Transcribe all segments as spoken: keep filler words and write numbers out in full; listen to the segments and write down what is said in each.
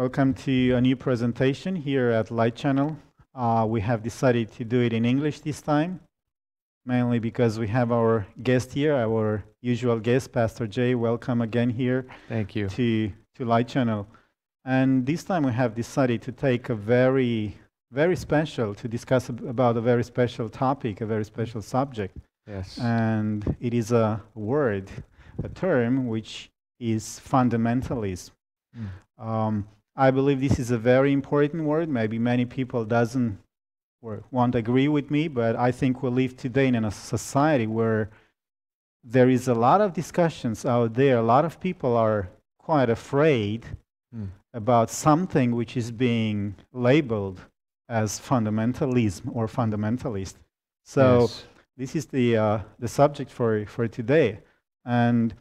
Welcome to a new presentation here at Light Channel. Uh, we have decided to do it in English this time, mainly because we have our guest here, our usual guest, Pastor Jay. Welcome again here. Thank you. To, to Light Channel. And this time we have decided to take a very, very special, to discuss ab about a very special topic, a very special subject. Yes. And it is a word, a term, which is fundamentalism. Mm. Um, I believe this is a very important word. Maybe many people doesn't or won't agree with me, but I think we live today in a society where there is a lot of discussions out there. A lot of people are quite afraid mm. about something which is being labeled as fundamentalism or fundamentalist. So yes. This is the uh, the subject for for today, and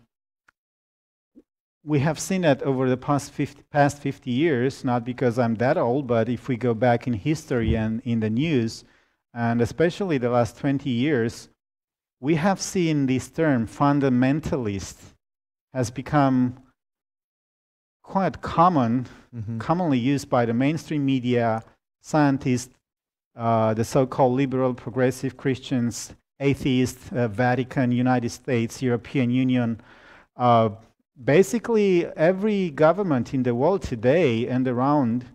we have seen that over the past fifty, past fifty years, not because I'm that old, but if we go back in history and in the news, and especially the last twenty years, we have seen this term, fundamentalist, has become quite common, mm-hmm. commonly used by the mainstream media, scientists, uh, the so-called liberal, progressive Christians, atheists, uh, Vatican, United States, European Union, uh, basically, every government in the world today and around,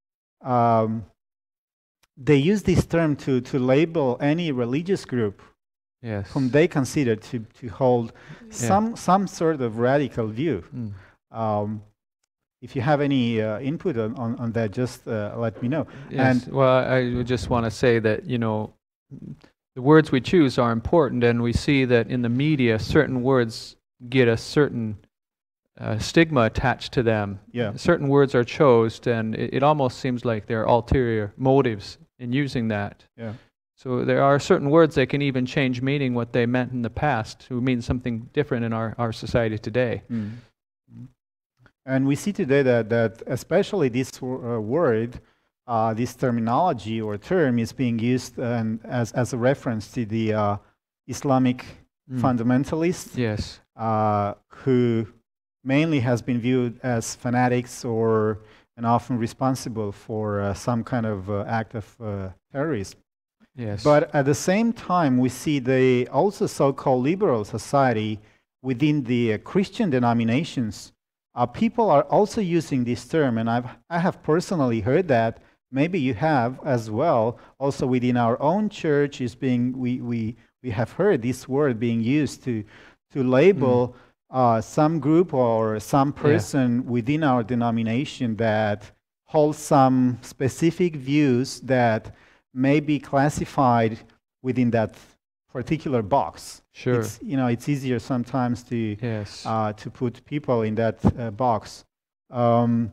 um, they use this term to, to label any religious group yes. whom they consider to, to hold yeah. some, some sort of radical view. Mm. Um, if you have any uh, input on, on, on that, just uh, let me know. Yes. And well, I just want to say that, you know, the words we choose are important, and we see that in the media, certain words get a certain Uh, stigma attached to them. Yeah. Certain words are chosen, and it, it almost seems like there are ulterior motives in using that. Yeah. So there are certain words that can even change meaning what they meant in the past to mean something different in our, our society today. Mm. Mm. And we see today that, that especially this uh, word, uh, this terminology or term is being used um, as, as a reference to the uh, Islamic mm. fundamentalists yes. uh, who mainly has been viewed as fanatics or and often responsible for uh, some kind of uh, act of uh, terrorism. Yes. But at the same time, we see the also so-called liberal society within the uh, Christian denominations. Uh, people are also using this term, and I've, I have personally heard that. Maybe you have as well. Also within our own church, is being we we we have heard this word being used to to label. Mm. Uh, some group or some person yeah. within our denomination that holds some specific views that may be classified within that particular box. Sure. It's, you know, it's easier sometimes to yes. uh, to put people in that uh, box. Um,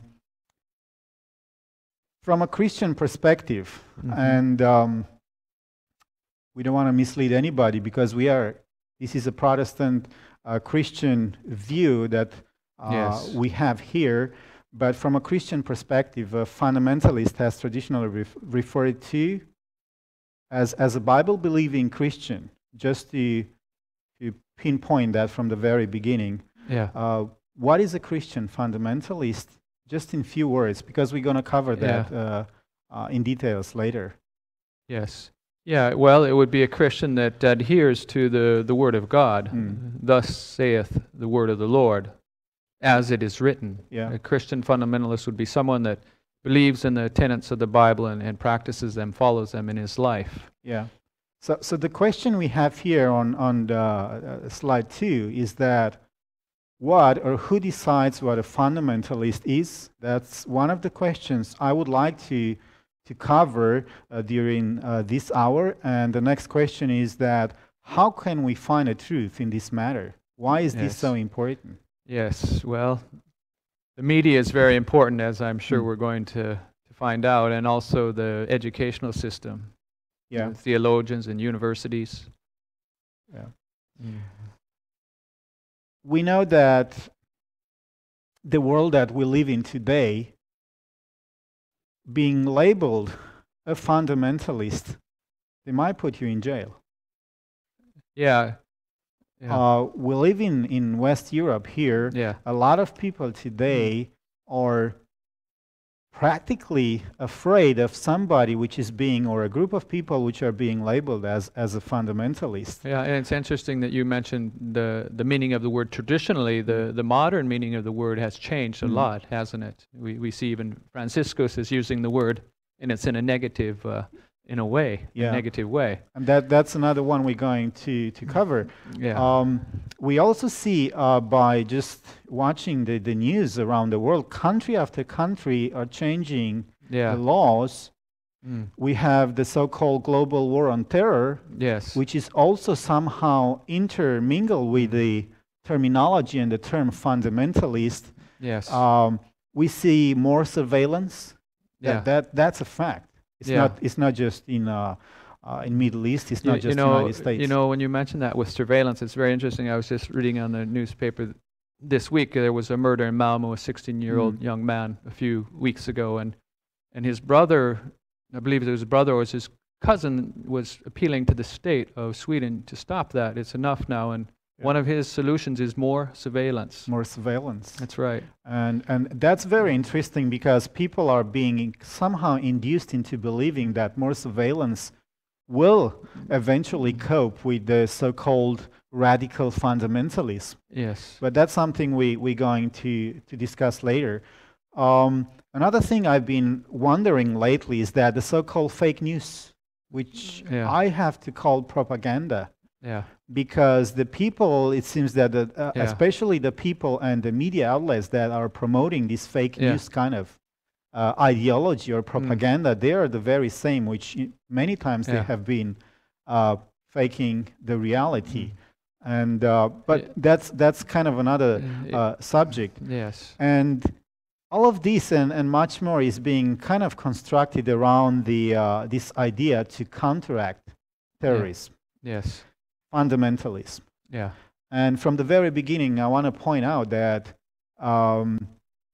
from a Christian perspective, mm-hmm. and um, we don't want to mislead anybody because we are. This is a Protestant. A Christian view that uh, yes. we have here, but from a Christian perspective, a fundamentalist has traditionally ref referred to as, as a Bible-believing Christian, just to, to pinpoint that from the very beginning. Yeah. Uh, what is a Christian fundamentalist? Just in few words, because we're going to cover that yeah. uh, uh, in details later. Yes. Yeah, well, it would be a Christian that adheres to the, the Word of God. Mm. Thus saith the Word of the Lord, as it is written. Yeah. A Christian fundamentalist would be someone that believes in the tenets of the Bible and, and practices them, follows them in his life. Yeah. So, so the question we have here on, on the, uh, slide two is that what or who decides what a fundamentalist is? That's one of the questions I would like to to cover uh, during uh, this hour. And the next question is that how can we find a truth in this matter? Why is yes. this so important? Yes, well, the media is very important, as I'm sure mm. we're going to, to find out, and also the educational system. Yeah. The theologians and universities. Yeah. Mm. We know that the world that we live in today, being labeled a fundamentalist, they might put you in jail. Yeah. yeah. Uh, we live in, in West Europe here. Yeah. A lot of people today are practically afraid of somebody which is being, or a group of people which are being labeled as, as a fundamentalist. Yeah, and it's interesting that you mentioned the, the meaning of the word traditionally. The, the modern meaning of the word has changed a Mm. lot, hasn't it? We, we see even Franciscus is using the word, and it's in a negative, uh, in a way, Yeah. a negative way. And that, that's another one we're going to, to cover. Yeah. Um, we also see uh, by just watching the, the news around the world, country after country are changing Yeah. the laws. Mm. We have the so-called global war on terror, Yes. which is also somehow intermingled with the terminology and the term fundamentalist. Yes. Um, we see more surveillance. That, Yeah. that, that's a fact. It's Yeah. not. It's not just in uh, uh, in Middle East. It's You, not you just know, United States. You know, when you mention that with surveillance, it's very interesting. I was just reading on the newspaper th- this week. There was a murder in Malmo, a sixteen-year-old Mm. young man, a few weeks ago, and and his brother, I believe it was his brother or it was his cousin, was appealing to the state of Sweden to stop that. It's enough now, and Yeah. one of his solutions is more surveillance. More surveillance. That's right. And and that's very interesting because people are being somehow induced into believing that more surveillance will eventually cope with the so-called radical fundamentalism. Yes. But that's something we, we're going to, to discuss later. Um, another thing I've been wondering lately is that the so-called fake news, which Yeah. I have to call propaganda, Yeah. because the people, it seems that the, uh, Yeah. especially the people and the media outlets that are promoting this fake Yeah. news kind of uh, ideology or propaganda, they are the very same, which i- many times they Yeah. have been uh, faking the reality. And uh, but Yeah. that's that's kind of another Uh, uh, subject. Yes. And all of this and, and much more is being kind of constructed around the uh, this idea to counteract terrorism, Yes. fundamentalism. Yeah. And from the very beginning, I want to point out that um,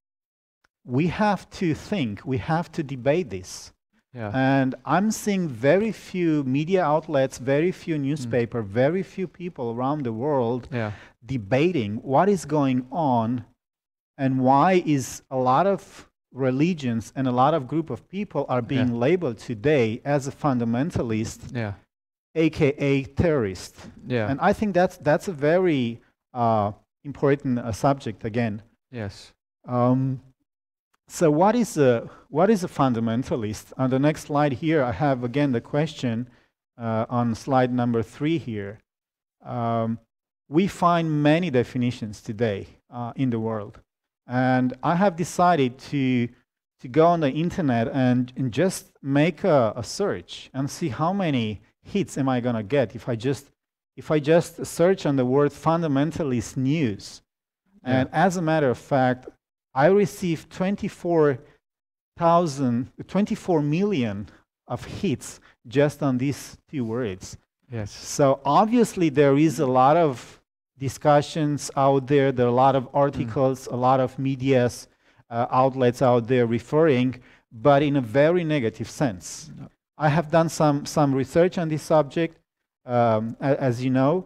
we have to think, we have to debate this. Yeah. And I'm seeing very few media outlets, very few newspaper, very few people around the world Yeah. debating what is going on and why is a lot of religions and a lot of group of people are being Yeah. labeled today as a fundamentalist, Yeah. aka terrorist. Yeah. And I think that's that's a very uh, important uh, subject again. Yes. Um, so what is a what is a fundamentalist? On the next slide here, I have again the question uh, on slide number three here. Um, we find many definitions today uh, in the world, and I have decided to to go on the internet and, and just make a, a search and see how many hits am I gonna get if I just if I just search on the word fundamentalist news. Yeah. And as a matter of fact, I received twenty-four thousand, twenty-four million of hits just on these two words. Yes. So obviously there is a lot of discussions out there, there are a lot of articles, a lot of medias, uh, outlets out there referring, but in a very negative sense. No. I have done some, some research on this subject, um, a- as you know,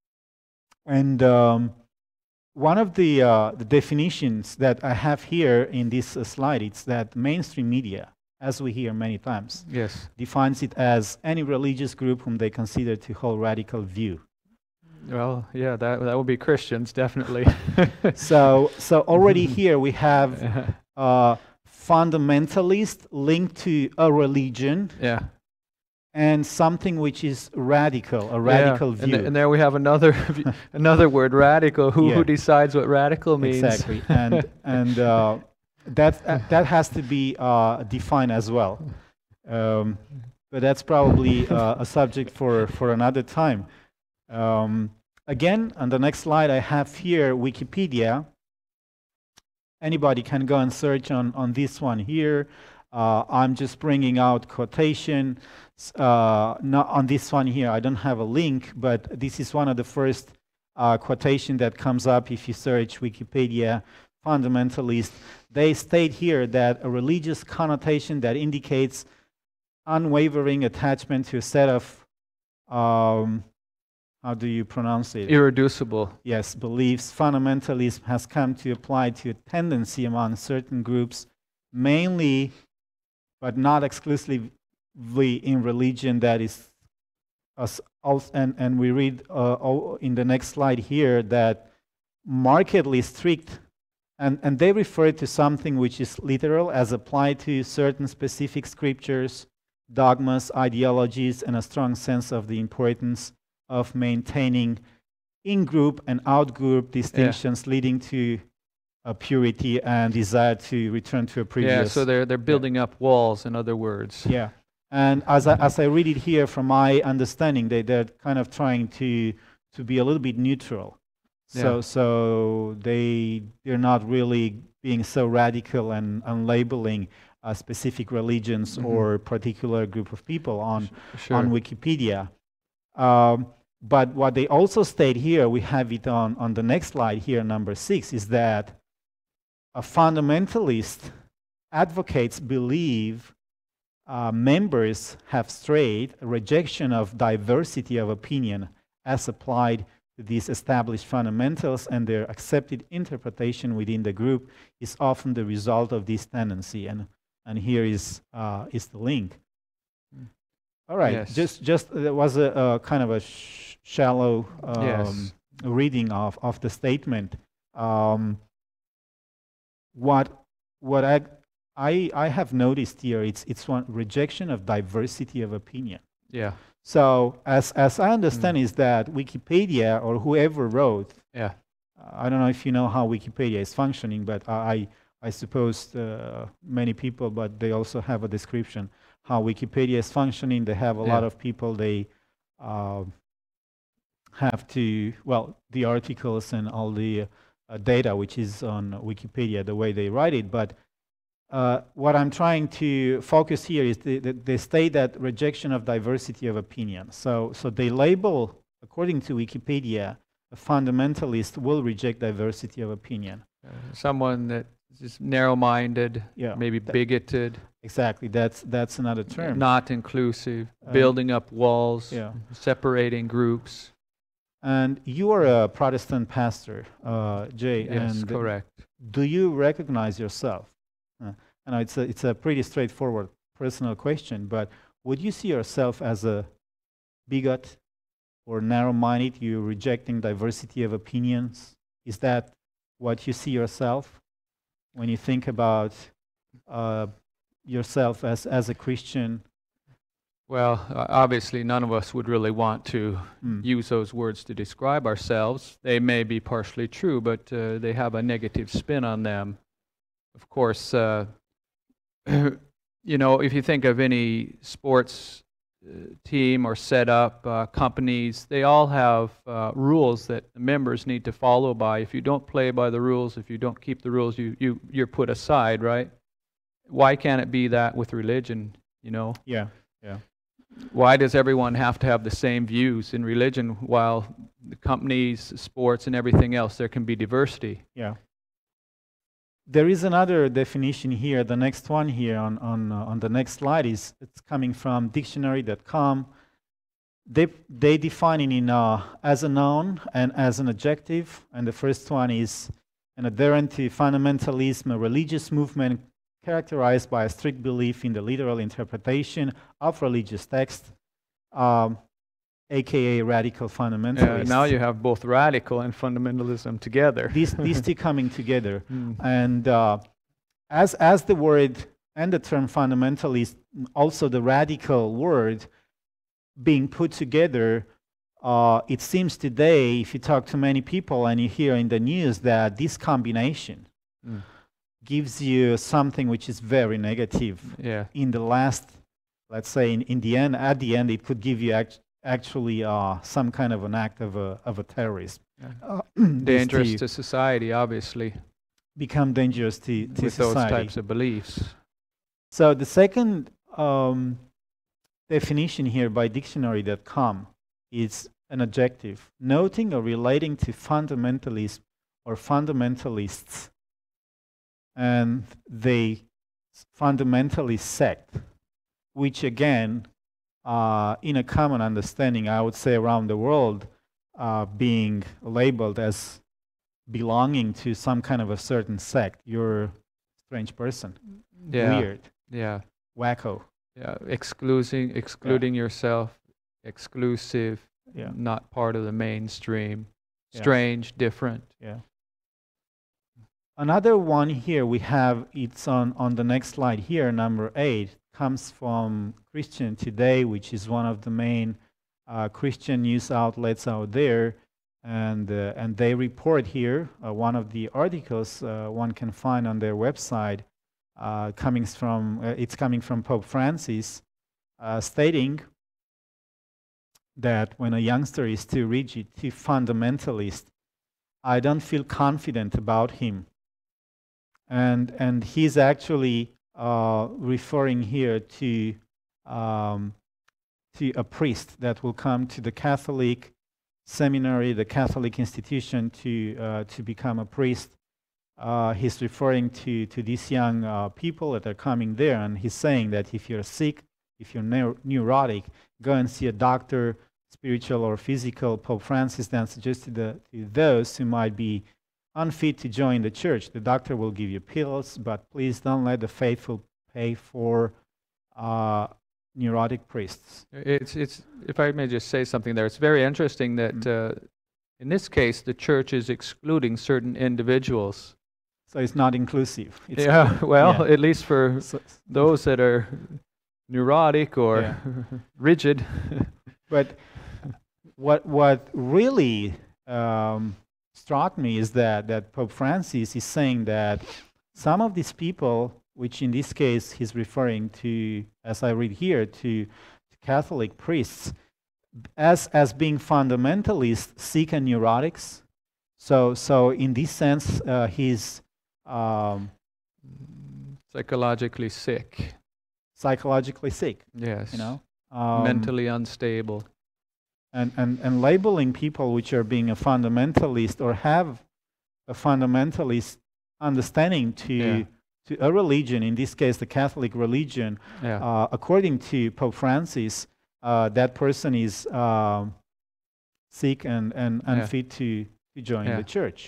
and um, one of the, uh, the definitions that I have here in this uh, slide is that mainstream media, as we hear many times, Yes. defines it as any religious group whom they consider to hold radical view. Well, yeah, that that would be Christians, definitely. So, so already here we have uh, fundamentalist linked to a religion Yeah. and something which is radical, a radical yeah. view. And, th- and there we have another v- another word, radical. Who Yeah. who decides what radical means? Exactly, and and uh, that uh, that has to be uh, defined as well. Um, but that's probably uh, a subject for for another time. Um, again, on the next slide, I have here Wikipedia. Anybody can go and search on on this one here. Uh, I'm just bringing out quotation. Uh, not on this one here. I don't have a link, but this is one of the first uh, quotation that comes up if you search Wikipedia. Fundamentalist. They state here that a religious connotation that indicates unwavering attachment to a set of um, how do you pronounce it? Irreducible. Yes, beliefs. Fundamentalism has come to apply to a tendency among certain groups, mainly, but not exclusively in religion, that is, as also, and, and we read uh, in the next slide here that markedly strict, and, and they refer to something which is literal as applied to certain specific scriptures, dogmas, ideologies, and a strong sense of the importance of maintaining in-group and out-group distinctions, yeah, leading to a purity and desire to return to a previous. Yeah, so they're they're building yeah. up walls, in other words. Yeah, and as I, as I read it here, from my understanding, they they're kind of trying to to be a little bit neutral. So yeah. so they they're not really being so radical and, and labeling uh, specific religions mm-hmm. or particular group of people on sure. on Wikipedia. Um, but what they also state here, we have it on on the next slide here, number six, is that a fundamentalist advocates believe uh, members have strayed, a rejection of diversity of opinion as applied to these established fundamentals, and their accepted interpretation within the group is often the result of this tendency. And and here is uh, is the link. Mm. All right, yes. just just there was a, a kind of a sh shallow um, yes. reading of of the statement. Um, what what I I I have noticed here, it's it's one rejection of diversity of opinion. Yeah. So as as I understand mm. is that Wikipedia or whoever wrote, yeah, uh, I don't know if you know how Wikipedia is functioning, but I I suppose uh, many people, but they also have a description how Wikipedia is functioning. They have a yeah. lot of people. They uh, have to well the articles and all the uh, data which is on Wikipedia, the way they write it, but. Uh, what I'm trying to focus here is the, the, they state that rejection of diversity of opinion. So, so they label, according to Wikipedia, a fundamentalist will reject diversity of opinion. Uh, someone that is narrow-minded, yeah, maybe bigoted. Exactly, that's that's another term. Not inclusive, uh, building up walls, yeah. separating groups. And you are a Protestant pastor, uh, Jay. Yes, and correct. Do you recognize yourself? Uh, I know it's a, it's a pretty straightforward personal question, but would you see yourself as a bigot or narrow-minded? You're rejecting diversity of opinions? Is that what you see yourself when you think about uh, yourself as, as a Christian? Well, uh, obviously none of us would really want to mm. use those words to describe ourselves. They may be partially true, but uh, they have a negative spin on them. Of course, uh, you know, if you think of any sports uh, team or setup, uh, companies, they all have uh, rules that the members need to follow by. If you don't play by the rules, if you don't keep the rules, you, you, you're put aside, right? Why can't it be that with religion, you know? Yeah, yeah. Why does everyone have to have the same views in religion while the companies, sports, and everything else, there can be diversity? Yeah. There is another definition here. The next one here on on uh, on the next slide is it's coming from dictionary dot com. They they define it in uh, as a noun and as an adjective. And the first one is an adherent to fundamentalism, a religious movement characterized by a strict belief in the literal interpretation of religious text, um, aka radical fundamentalist. Uh, now you have both radical and fundamentalism together. These these two coming together, mm. and uh, as as the word and the term fundamentalist, also the radical word being put together, uh, it seems today, if you talk to many people and you hear in the news that this combination mm. gives you something which is very negative. Yeah. In the last, let's say, in, in the end, at the end, it could give you act actually uh, some kind of an act of a, of a terrorism. Yeah. Uh, dangerous to, to society, obviously. Become dangerous to, to With society. those types of beliefs. So the second um, definition here by dictionary dot com is an adjective, noting or relating to fundamentalism or fundamentalists, and the fundamentalist sect, which again, Uh, in a common understanding, I would say around the world, uh, being labeled as belonging to some kind of a certain sect. You're strange person, Yeah. weird, Yeah. wacko. Yeah. Excluding, excluding yourself, exclusive, Yeah. not part of the mainstream, Yeah. strange, different. Yeah. Another one here we have, it's on, on the next slide here, number eight, comes from Christian Today, which is one of the main uh, Christian news outlets out there. And, uh, and they report here, uh, one of the articles uh, one can find on their website, uh, coming from, uh, it's coming from Pope Francis, uh, stating that when a youngster is too rigid, too fundamentalist, I don't feel confident about him. And, and he's actually uh, referring here to, um, to a priest that will come to the Catholic seminary, the Catholic institution, to, uh, to become a priest. Uh, he's referring to, to these young uh, people that are coming there, and he's saying that if you're sick, if you're neur neurotic, go and see a doctor, spiritual or physical. Pope Francis then suggested that to those who might be unfit to join the church, the doctor will give you pills, but please don't let the faithful pay for uh, neurotic priests. It's, it's, if I may just say something there, it's very interesting that mm-hmm. uh, in this case, the church is excluding certain individuals. So it's not inclusive. It's yeah, well, yeah. at least for so, those that are neurotic or yeah. rigid. But what, what really um, struck me is that, that Pope Francis is saying that some of these people, which in this case he's referring to, as I read here, to, to Catholic priests, as, as being fundamentalists, sick and neurotics. So, so in this sense, uh, he's um, psychologically sick. Psychologically sick. Yes. You know, um, mentally unstable. And, and, and labeling people which are being a fundamentalist or have a fundamentalist understanding to, yeah. to a religion, in this case the Catholic religion, yeah. uh, according to Pope Francis, uh, that person is uh, sick and, and unfit yeah. to, to join yeah. the church.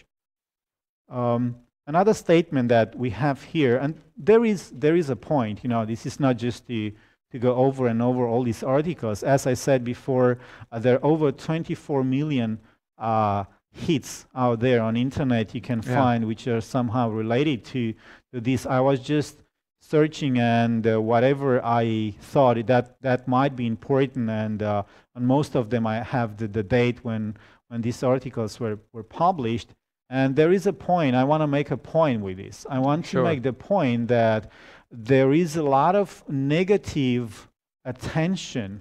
Um, another statement that we have here, and there is, there is a point, you know, this is not just to to go over and over all these articles. As I said before, uh, there are over twenty-four million uh, hits out there on internet you can yeah. find which are somehow related to, to this. I was just searching, and uh, whatever I thought that that might be important, and uh, on most of them I have the, the date when, when these articles were, were published. And there is a point, I want to make a point with this. I want sure. to make the point that there is a lot of negative attention,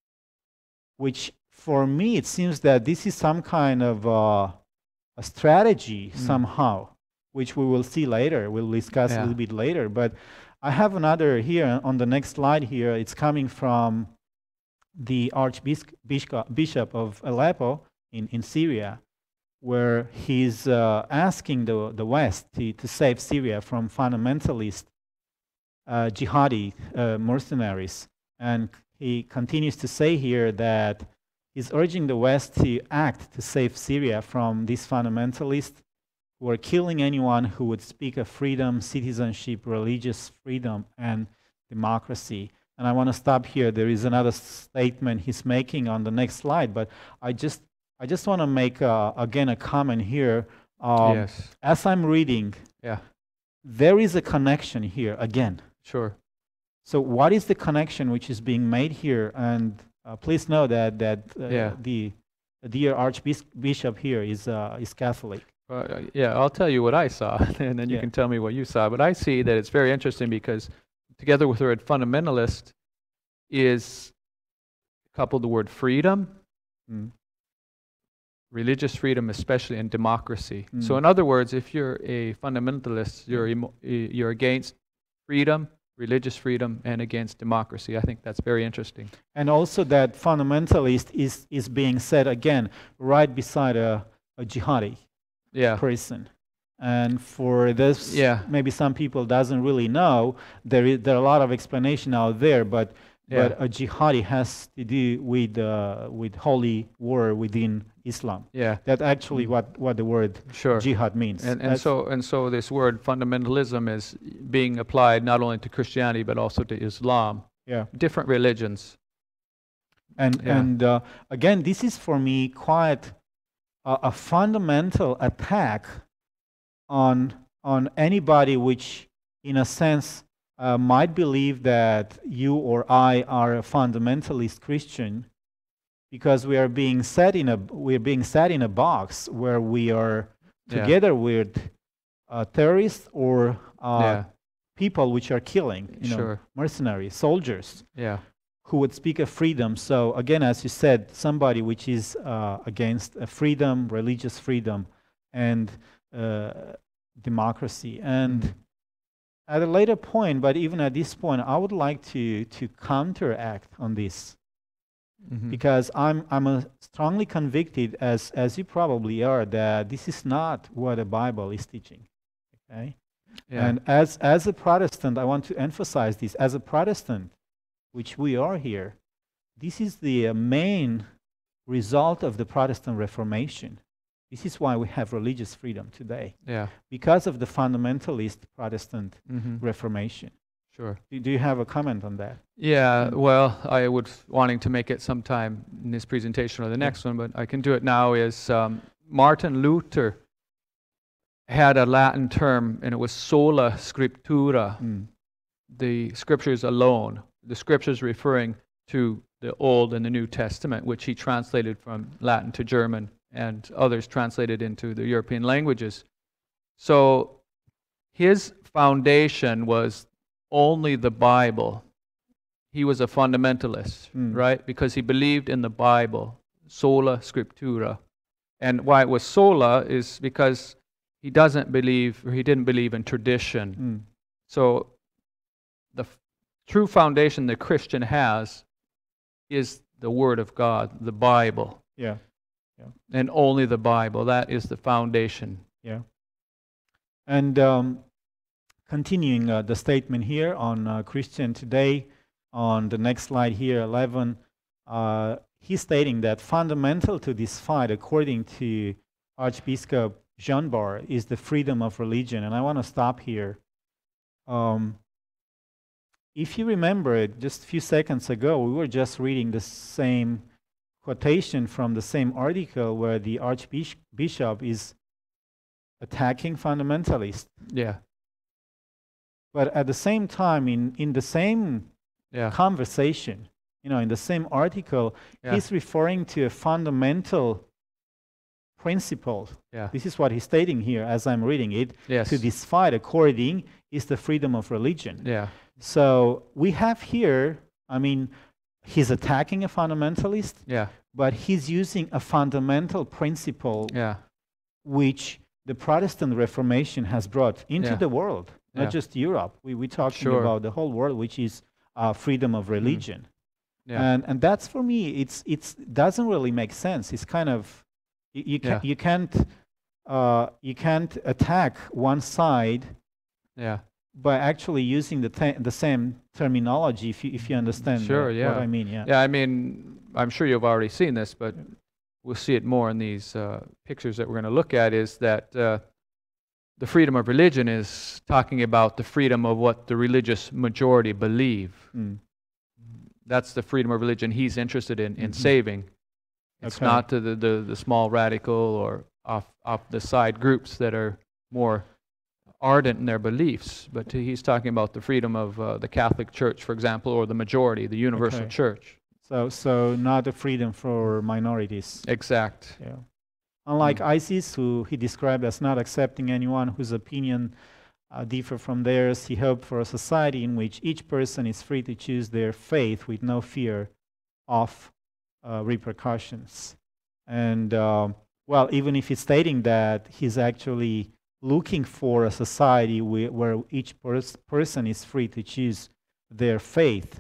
which for me it seems that this is some kind of uh, a strategy mm. somehow, which we will see later, we'll discuss yeah. a little bit later. But I have another here on the next slide here. It's coming from the Archbishop of Aleppo in, in Syria, where he's uh, asking the, the West to, to save Syria from fundamentalist Uh, jihadi uh, mercenaries. And he continues to say here that he's urging the West to act to save Syria from these fundamentalists who are killing anyone who would speak of freedom, citizenship, religious freedom, and democracy. And I want to stop here. There is another statement he's making on the next slide, but I just, I just want to make, uh, again, a comment here. Um, yes. As I'm reading, yeah. there is a connection here, again. Sure. So what is the connection which is being made here? And uh, please know that that uh, yeah. the, the dear Archbishop here is uh, is Catholic. Uh, yeah, I'll tell you what I saw, and then you yeah. can tell me what you saw. But I see that it's very interesting because together with the word fundamentalist is coupled the word freedom, mm. religious freedom especially, and democracy. Mm. So in other words, if you're a fundamentalist, you're, emo you're against freedom, religious freedom, and against democracy. I think that's very interesting. And also that fundamentalist is, is being said again right beside a, a jihadi yeah. person. And for this, yeah. maybe some people doesn't really know, there is there are a lot of explanation out there, but Yeah. but a jihadi has to do with uh, with holy war within Islam. Yeah. That actually Mm. what what the word Sure. jihad means. And and That's- so and so this word fundamentalism is being applied not only to Christianity but also to Islam. yeah. Different religions. And Yeah. and uh, again, this is for me quite a, a fundamental attack on on anybody which, in a sense, uh, might believe that you or I are a fundamentalist Christian, because we are being set in a we are being set in a box where we are Yeah. together with uh, terrorists or uh, Yeah. people which are killing, you know, Sure. mercenaries, soldiers, Yeah. who would speak of freedom. So again, as you said, somebody which is uh, against uh, freedom, religious freedom, and uh, democracy. And Mm. at a later point, but even at this point, I would like to to counteract on this, Mhm. because I'm I'm a strongly convicted, as as you probably are, that this is not what the Bible is teaching. Okay, Yeah. and as as a Protestant, I want to emphasize this. As a Protestant, which we are here, this is the uh, main result of the Protestant Reformation. This is why we have religious freedom today, Yeah. because of the fundamentalist Protestant Mhm. Reformation. Sure. Do, do you have a comment on that? Yeah, Mm. well, I would wanting to make it sometime in this presentation or the Yeah. next one, but I can do it now. Is um, Martin Luther had a Latin term, and it was sola scriptura, Mm. the scriptures alone. The scriptures referring to the Old and the New Testament, which he translated from Latin to German, and others translated into the European languages. So his foundation was only the Bible. He was a fundamentalist, Mm. right? Because he believed in the Bible, sola scriptura. And why it was sola is because he doesn't believe, or he didn't believe in tradition. Mm. So the f- true foundation the Christian has is the Word of God, the Bible, Yeah, and only the Bible. That is the foundation. yeah. And um, continuing uh, the statement here on uh, Christian Today, on the next slide here, eleven, uh, he's stating that fundamental to this fight, according to Archbishop Jean Bar, is the freedom of religion. And I want to stop here. Um, if you remember it, just a few seconds ago, we were just reading the same quotation from the same article where the Archbishop is attacking fundamentalists. Yeah, But at the same time, in, in the same yeah, conversation, you know, in the same article, yeah, he's referring to a fundamental principle. yeah. This is what he's stating here as I'm reading it. Yes. To this fight, according, is the freedom of religion. Yeah, So we have here, I mean, he's attacking a fundamentalist, yeah, but he's using a fundamental principle yeah, which the Protestant Reformation has brought into Yeah. the world, not Yeah. just Europe. We, we're talking Sure. about the whole world, which is uh, freedom of religion. yeah, And, and that's, for me, it's it's doesn't really make sense. It's kind of, you, you, Yeah. can, you, can't, uh, you can't attack one side yeah. by actually using the, te- the same terminology, if you, if you understand Sure, uh, yeah. what I mean. Yeah. Yeah, I mean, I'm sure you've already seen this, but we'll see it more in these uh, pictures that we're going to look at, is that uh, the freedom of religion is talking about the freedom of what the religious majority believe. Mm. That's the freedom of religion he's interested in, in Mhm. saving. It's Okay. not to the, the, the small radical or off, off the side groups that are more ardent in their beliefs, but he's talking about the freedom of uh, the Catholic Church, for example, or the majority, the universal Okay. church. So, so not the freedom for minorities. Exact. Yeah. Unlike Mm. ISIS, who he described as not accepting anyone whose opinion uh, differ from theirs, he hoped for a society in which each person is free to choose their faith with no fear of uh, repercussions. And uh, well, even if he's stating that, he's actually looking for a society where, where each pers- person is free to choose their faith.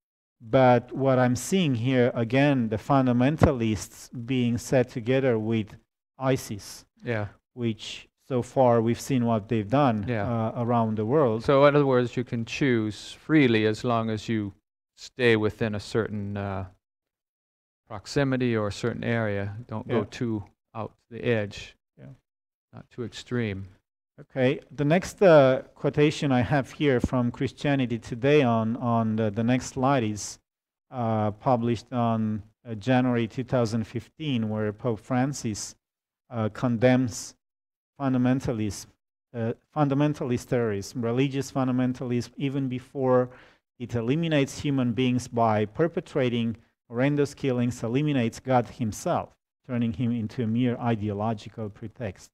But what I'm seeing here, again, the fundamentalists being set together with ISIS, Yeah. which so far we've seen what they've done Yeah. uh, around the world. So in other words, you can choose freely as long as you stay within a certain uh, proximity or a certain area. Don't Yeah. go too out the edge, Yeah. not too extreme. Okay, the next uh, quotation I have here from Christianity Today on, on the, the next slide is uh, published on uh, January two thousand fifteen, where Pope Francis uh, condemns fundamentalism, uh, fundamentalist terrorism, religious fundamentalism, even before it eliminates human beings by perpetrating horrendous killings, eliminates God himself, turning him into a mere ideological pretext.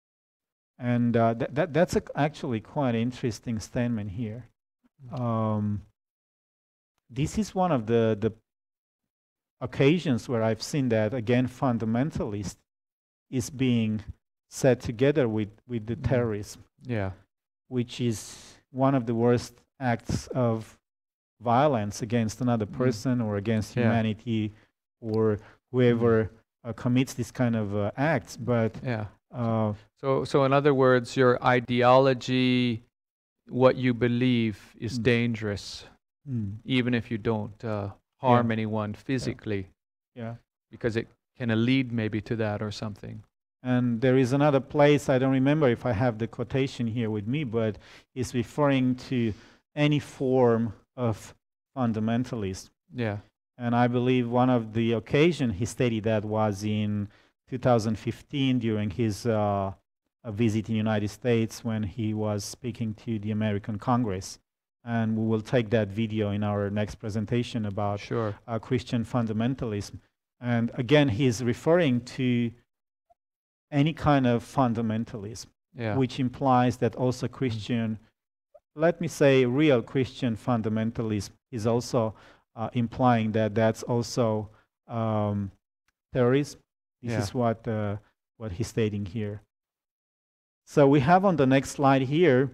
And uh, th that, that's a, actually quite an interesting statement here. Um, this is one of the, the occasions where I've seen that, again, fundamentalist is being set together with, with the terrorism, Yeah. which is one of the worst acts of violence against another person or against Yeah. humanity or whoever uh, commits this kind of uh, acts. But Yeah. uh, So, so in other words, your ideology, what you believe, is Mm. dangerous, mm, even if you don't uh, harm Yeah. anyone physically, yeah. because it can lead maybe to that or something. And there is another place, I don't remember if I have the quotation here with me, but it's referring to any form of fundamentalism. Yeah. And I believe one of the occasion he stated that was in two thousand fifteen during his uh, a visit in the United States when he was speaking to the American Congress. And we will take that video in our next presentation about Sure. uh, Christian fundamentalism. And again, he's referring to any kind of fundamentalism, Yeah. which implies that also Christian, let me say real Christian fundamentalism is also uh, implying that that's also um, terrorism. This Yeah. is what, uh, what he's stating here. So we have on the next slide here,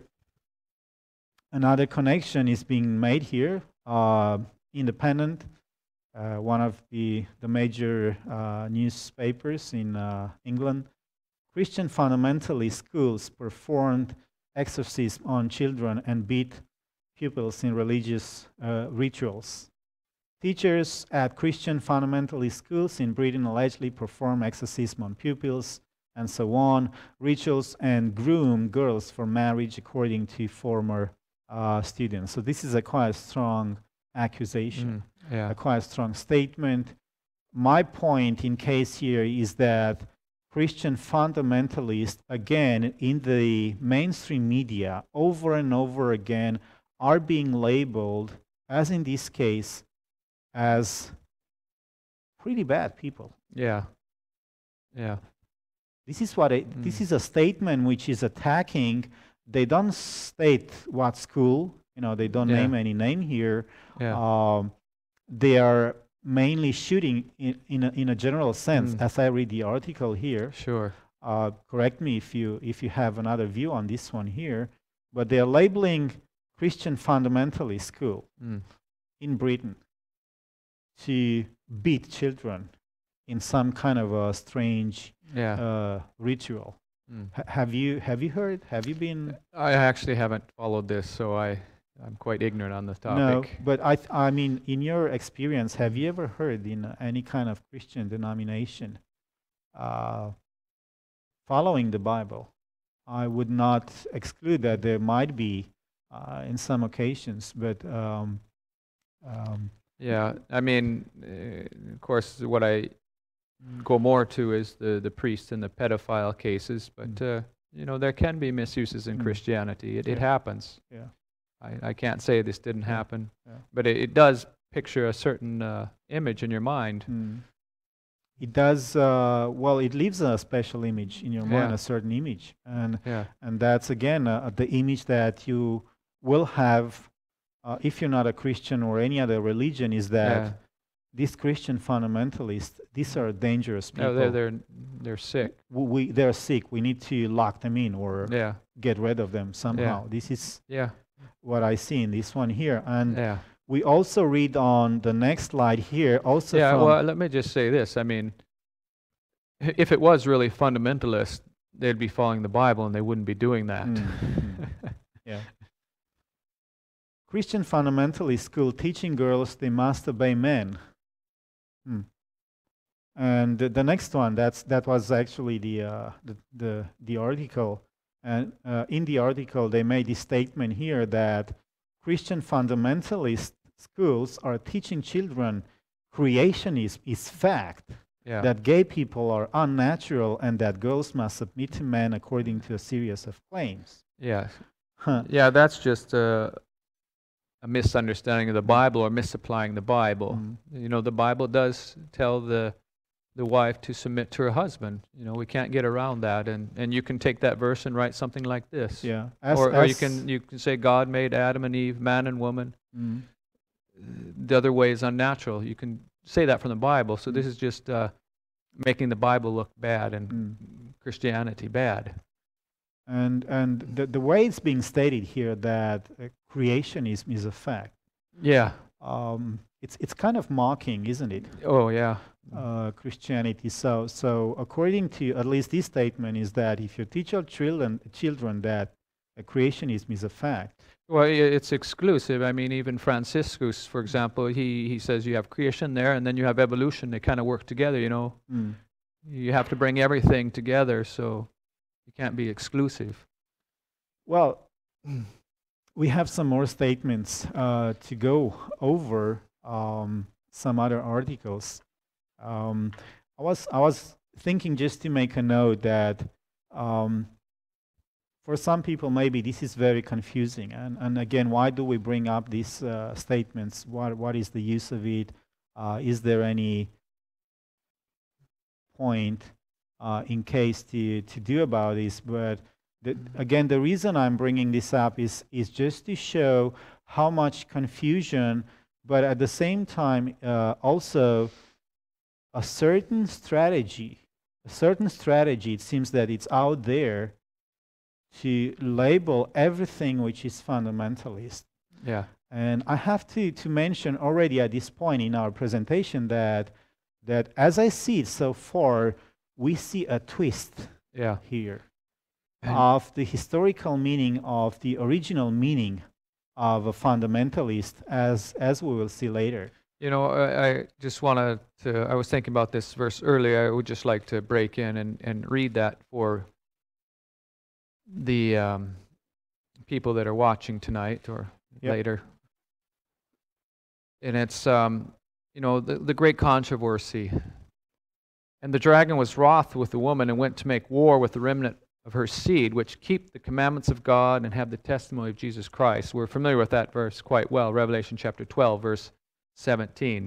another connection is being made here. Uh, Independent, uh, one of the, the major uh, newspapers in uh, England, Christian fundamentalist schools performed exorcism on children and beat pupils in religious uh, rituals. Teachers at Christian fundamentalist schools in Britain allegedly perform exorcism on pupils and so on, rituals, and groom girls for marriage, according to former uh, students. So this is a quite strong accusation, Mm. Yeah. a quite strong statement. My point in case here is that Christian fundamentalists, again, in the mainstream media, over and over again, are being labeled, as in this case, as pretty bad people. Yeah. Yeah. This is what it, this Mm. is a statement which is attacking. They don't state what school, you know, they don't Yeah. name any name here. Yeah. Um, they are mainly shooting in, in, a, in a general sense, Mm. as I read the article here. Sure. Uh, correct me if you, if you have another view on this one here, but they're labeling Christian fundamentalist school Mm. in Britain to beat children in some kind of a strange Yeah. uh, ritual. Mm. H- have you have you heard? Have you been? I actually haven't followed this, so I, I'm quite ignorant on the No, topic. but I th- I mean, in your experience, have you ever heard in uh, any kind of Christian denomination uh, following the Bible? I would not exclude that there might be uh, in some occasions, but um, um, Yeah, I mean, uh, of course, what I go more to is the, the priests and the pedophile cases, but, Mm. uh, you know, there can be misuses in Mm. Christianity. It, it Yeah. happens. yeah, I, I can't say this didn't Yeah. happen, Yeah. but it, it does picture a certain uh, image in your mind. Mm. It does. Uh, well, it leaves a special image in your mind, Yeah. a certain image, and Yeah, and that's again uh, the image that you will have uh, if you're not a Christian or any other religion. Is that yeah. these Christian fundamentalists? These are dangerous people. No, they're, they're, they're sick. W- we they're sick. We need to lock them in or Yeah, get rid of them somehow. This is yeah, what I see in this one here, and yeah. we also read on the next slide here. Also, Yeah, from well, let me just say this. I mean, i- if it was really fundamentalist, they'd be following the Bible and they wouldn't be doing that. Mm, mm. Yeah. Christian fundamentalist school teaching girls they must obey men. Hmm. And the, the next one, that's that was actually the uh, the, the the article, and uh, in the article they made this statement here that Christian fundamentalist schools are teaching children creationism is fact, Yeah. that gay people are unnatural, and that girls must submit to men according to a series of claims. Yeah. Huh. Yeah, that's just a, a misunderstanding of the Bible or misapplying the Bible. Mm. You know, the Bible does tell the the wife to submit to her husband. You know, we can't get around that, and, and you can take that verse and write something like this. Yeah. As, or or as you can you can say God made Adam and Eve, man and woman. Mm. The other way is unnatural. You can say that from the Bible. So Mm. this is just uh, making the Bible look bad and Mm. Christianity bad. And and the the way it's being stated here that uh, creationism is a fact. Yeah. Um, it's it's kind of mocking, isn't it? Oh yeah. Uh, Christianity. So so according to at least this statement is that if you teach your children children that uh, creationism is a fact. Well, i- it's exclusive. I mean, even Franciscus, for example, he, he says you have creation there, and then you have evolution. They kind of work together, you know. Mm. You have to bring everything together, so you can't be exclusive. Well, we have some more statements uh, to go over. Um, some other articles. Um, I was I was thinking just to make a note that um, for some people maybe this is very confusing. And and again, why do we bring up these uh, statements? What what is the use of it? Uh, is there any point uh, in case to to do about this? But the, again, the reason I'm bringing this up is is just to show how much confusion, but at the same time uh, also a certain strategy, a certain strategy, it seems that it's out there to label everything which is fundamentalist. Yeah. And I have to, to mention already at this point in our presentation that, that as I see it so far, we see a twist Yeah. here And- of the historical meaning of the original meaning of a fundamentalist, as, as we will see later. You know, I, I just want to, I was thinking about this verse earlier. I would just like to break in and, and read that for the um, people that are watching tonight or Yep. later. And it's, um, you know, the, the great controversy. And the dragon was wroth with the woman and went to make war with the remnant of her seed, which keep the commandments of God and have the testimony of Jesus Christ. We're familiar with that verse quite well, Revelation chapter twelve, verse seventeen.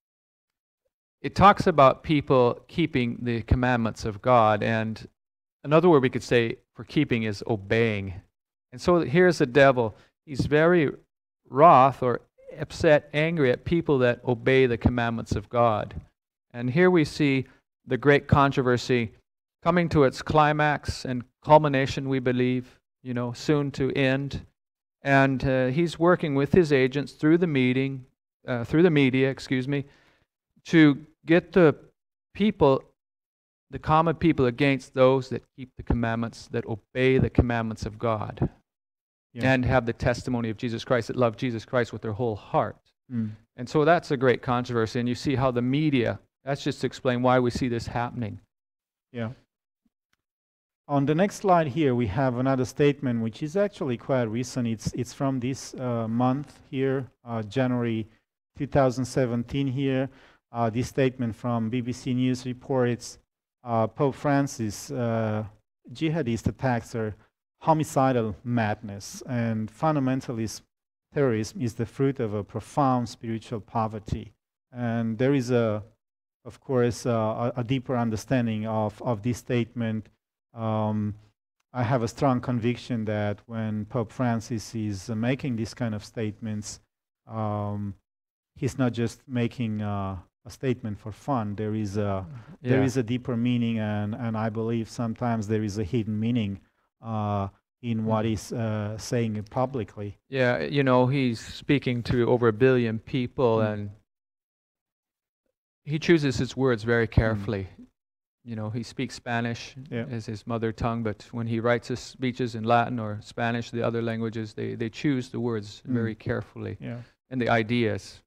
It talks about people keeping the commandments of God, and another word we could say for keeping is obeying. And so here's the devil. He's very wroth or upset, angry at people that obey the commandments of God. And here we see the great controversy coming to its climax and culmination, we believe, you know, soon to end. And uh, he's working with his agents through the meeting, uh, through the media, excuse me, to get the people, the common people, against those that keep the commandments, that obey the commandments of God, Yeah. and have the testimony of Jesus Christ, that love Jesus Christ with their whole heart. Mm. And so that's a great controversy. And you see how the media, that's just to explain why we see this happening. Yeah. On the next slide here, we have another statement which is actually quite recent. It's it's from this uh, month here, uh, January two thousand seventeen here. Uh, this statement from B B C News reports uh, Pope Francis, uh, jihadist attacks are homicidal madness, and fundamentalist terrorism is the fruit of a profound spiritual poverty. And there is a, of course, uh, a, a deeper understanding of, of this statement. Um, I have a strong conviction that when Pope Francis is uh, making these kind of statements, um, he's not just making uh, a statement for fun. There is a there Yeah. is a deeper meaning, and and I believe sometimes there is a hidden meaning uh, in what he's uh, saying it publicly. Yeah, you know, he's speaking to over a billion people, Mm. and he chooses his words very carefully. you know, he speaks Spanish Yeah. as his mother tongue, but when he writes his speeches in Latin or Spanish, the other languages, they, they choose the words Mm. very carefully Yeah. and the ideas.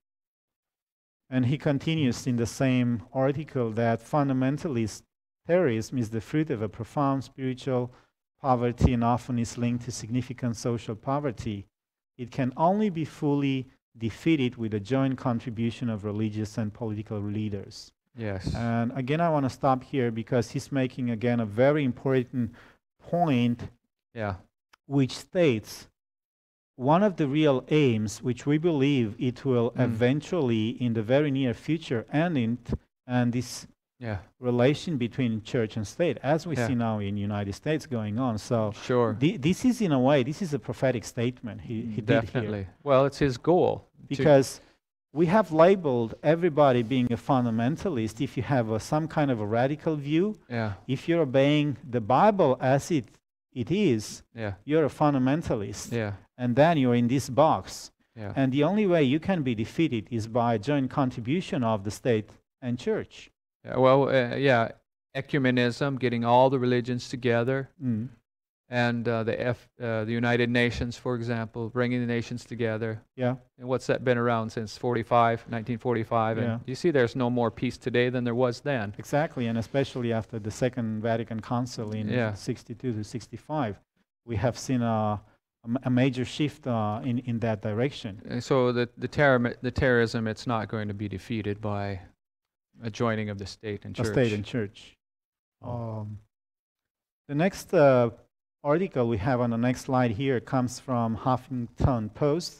And he continues in the same article that fundamentalist terrorism is the fruit of a profound spiritual poverty and often is linked to significant social poverty. It can only be fully defeated with a joint contribution of religious and political leaders. Yes. And again, I want to stop here because he's making again a very important point, Yeah. which states one of the real aims, which we believe it will Mm. eventually, in the very near future, end in, t- and this Yeah. relation between church and state, as we Yeah. see now in United States going on. So Sure. thi- this is, in a way, this is a prophetic statement he, he did here. Definitely. Well, it's his goal. to- Because we have labeled everybody being a fundamentalist if you have a, some kind of a radical view. Yeah. If you're obeying the Bible as it, it is, Yeah. you're a fundamentalist. Yeah. And then you're in this box. Yeah. And the only way you can be defeated is by joint contribution of the state and church. Yeah, well, uh, yeah, ecumenism, getting all the religions together, Mm. and uh, the F, uh, the United Nations, for example, bringing the nations together. Yeah. And what's that been around since forty-five, nineteen forty-five? Yeah. And you see, there's no more peace today than there was then. Exactly, and especially after the Second Vatican Council in Yeah. sixty-two to sixty-five, we have seen a, a ma- a major shift uh, in, in that direction. And so the the, terror, the terrorism, it's not going to be defeated by a joining of the state and The church. state and church. Oh. Um, the next uh, article we have on the next slide here comes from Huffington Post,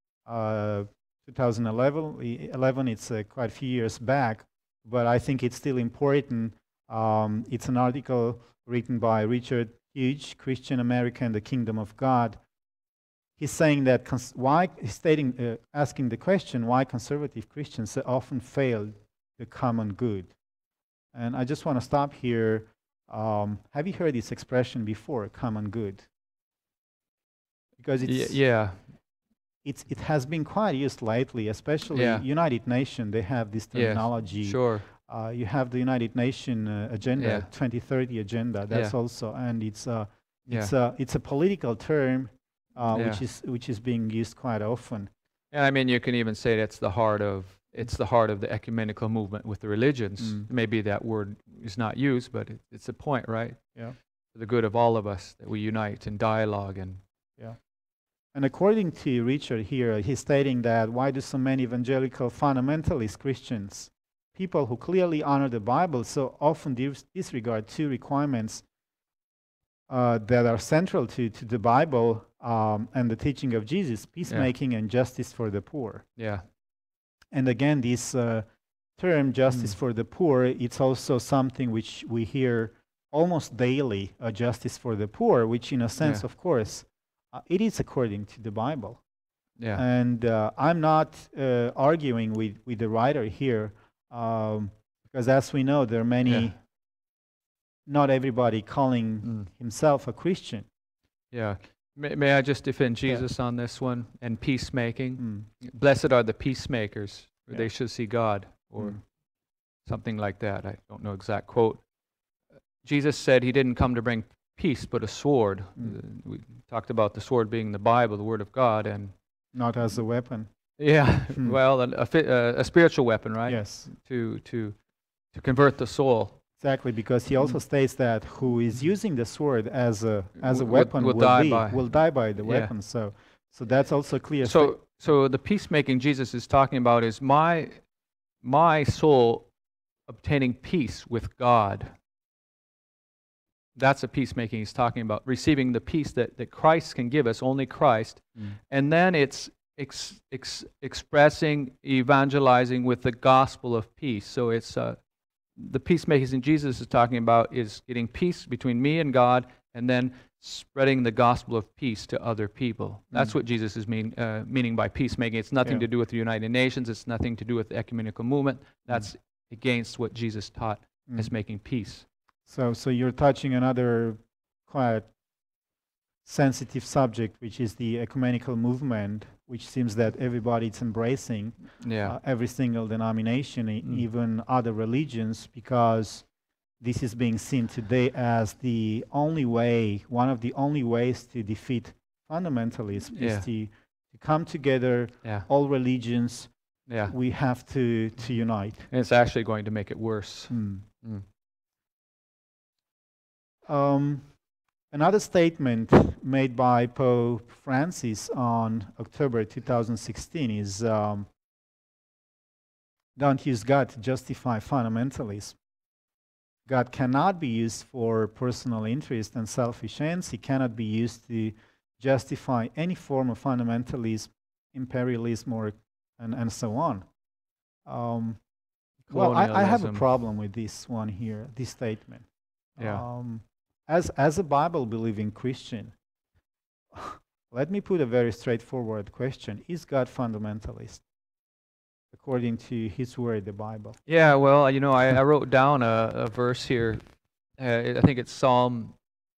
uh, two thousand eleven. I- eleven, it's uh, quite a few years back, but I think it's still important. Um, it's an article written by Richard Hughes, Christian America and the Kingdom of God. He's saying that cons- why, he's stating, uh, asking the question why conservative Christians often fail the common good. And I just want to stop here. Um, have you heard this expression before, common good? Because Y- it's, yeah. it's, it has been quite used lately, especially Yeah. United Nations, they have this Yes, terminology. Sure. Uh, you have the United Nations uh, agenda, Yeah. twenty thirty agenda, that's Yeah. also, and it's, uh, Yeah. it's, a, it's a political term uh, Yeah. which, is, which is being used quite often. And I mean, you can even say that's the heart of it's the heart of the ecumenical movement with the religions. Mm. Maybe that word is not used, but it, it's a point, right? Yeah. For the good of all of us, that we unite in dialogue and Yeah. And according to Richard here, he's stating that why do so many evangelical fundamentalist Christians, people who clearly honor the Bible, so often dis- disregard two requirements uh, that are central to, to the Bible um, and the teaching of Jesus, peacemaking and justice for the poor. yeah, And again, this uh, term, justice Mm. for the poor, it's also something which we hear almost daily, uh, justice for the poor, which in a sense, Yeah. of course, uh, it is according to the Bible. yeah, And uh, I'm not uh, arguing with, with the writer here, um, because as we know, there are many, Yeah. not everybody calling Mm. himself a Christian. yeah. May, may I just defend Yeah. Jesus on this one? And peacemaking. Mm. Blessed are the peacemakers, for Yeah. they shall see God, or Mm. something like that. I don't know exact quote. Jesus said he didn't come to bring peace, but a sword. Mm. Uh, we talked about the sword being the Bible, the Word of God, and Not as a weapon. yeah, Hmm. well, a, a, fi- uh, a spiritual weapon, right? Yes. To to to convert the soul. Exactly, because he also states that who is using the sword as a as a Will- weapon will will, die be, by- will die by the Yeah. weapon. So, so that's also clear. So so the peacemaking Jesus is talking about is my my soul obtaining peace with God. That's a peacemaking he's talking about, receiving the peace that, that Christ can give us, only Christ. Mm. And then it's ex, ex, expressing, evangelizing with the gospel of peace. So it's uh, the peacemakers in Jesus is talking about is getting peace between me and God, and then spreading the gospel of peace to other people. That's Mm. what Jesus is mean, uh, meaning by peacemaking. It's nothing Yeah. to do with the United Nations. It's nothing to do with the ecumenical movement. That's against what Jesus taught Mm. as making peace. So, so you're touching another quite sensitive subject, which is the ecumenical movement, which seems that everybody is embracing, Yeah. uh, every single denomination, e- Mm. even other religions, because this is being seen today as the only way, one of the only ways to defeat fundamentalism Yeah. is to, to come together, Yeah. all religions. Yeah. We have to, to unite. And it's actually going to make it worse. Mm. Mm. Um, another statement made by Pope Francis on October two thousand sixteen is, um, don't use God to justify fundamentalism. God cannot be used for personal interest and selfish ends. He cannot be used to justify any form of fundamentalism, imperialism, or and, and so on. Um, well, I, I have a problem with this one here, this statement. Yeah. Um, as, as a Bible-believing Christian, let me put a very straightforward question. Is God fundamentalist? According to his word, the Bible. Yeah, well, you know, I, I wrote down a, a verse here. Uh, I think it's Psalm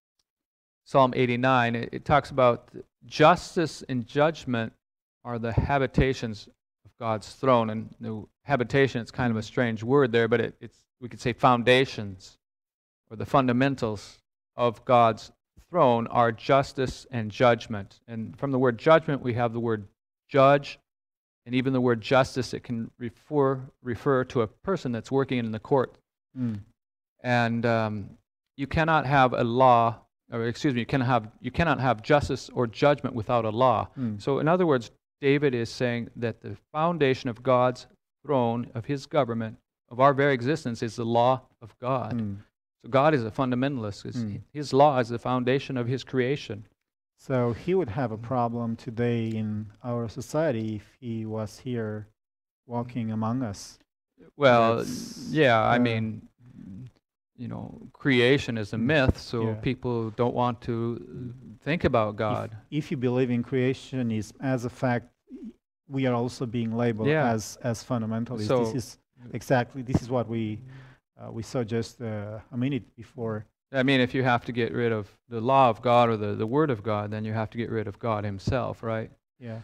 Psalm eighty-nine. It, it talks about justice and judgment are the habitations of God's throne. And the habitation, it's kind of a strange word there, but it, it's we could say foundations or the fundamentals of God's throne are justice and judgment. And from the word judgment, we have the word judge. And even the word justice, it can refer refer to a person that's working in the court. Mm. And um, you cannot have a law, or excuse me, you cannot have you cannot have justice or judgment without a law. Mm. So, in other words, David is saying that the foundation of God's throne, of His government, of our very existence, is the law of God. Mm. So, God is a fundamentalist. Mm. His law is the foundation of His creation. So he would have a problem today in our society if he was here walking among us. Well, That's, yeah, I uh, mean, you know, creation is a myth, so yeah. people don't want to think about God. If, if you believe in creation is as a fact, we are also being labeled Yeah. as as fundamentalists. So- this is exactly this is what we uh, we saw just uh, a minute before. I mean, if you have to get rid of the law of God or the, the Word of God, then you have to get rid of God Himself, right? Yeah.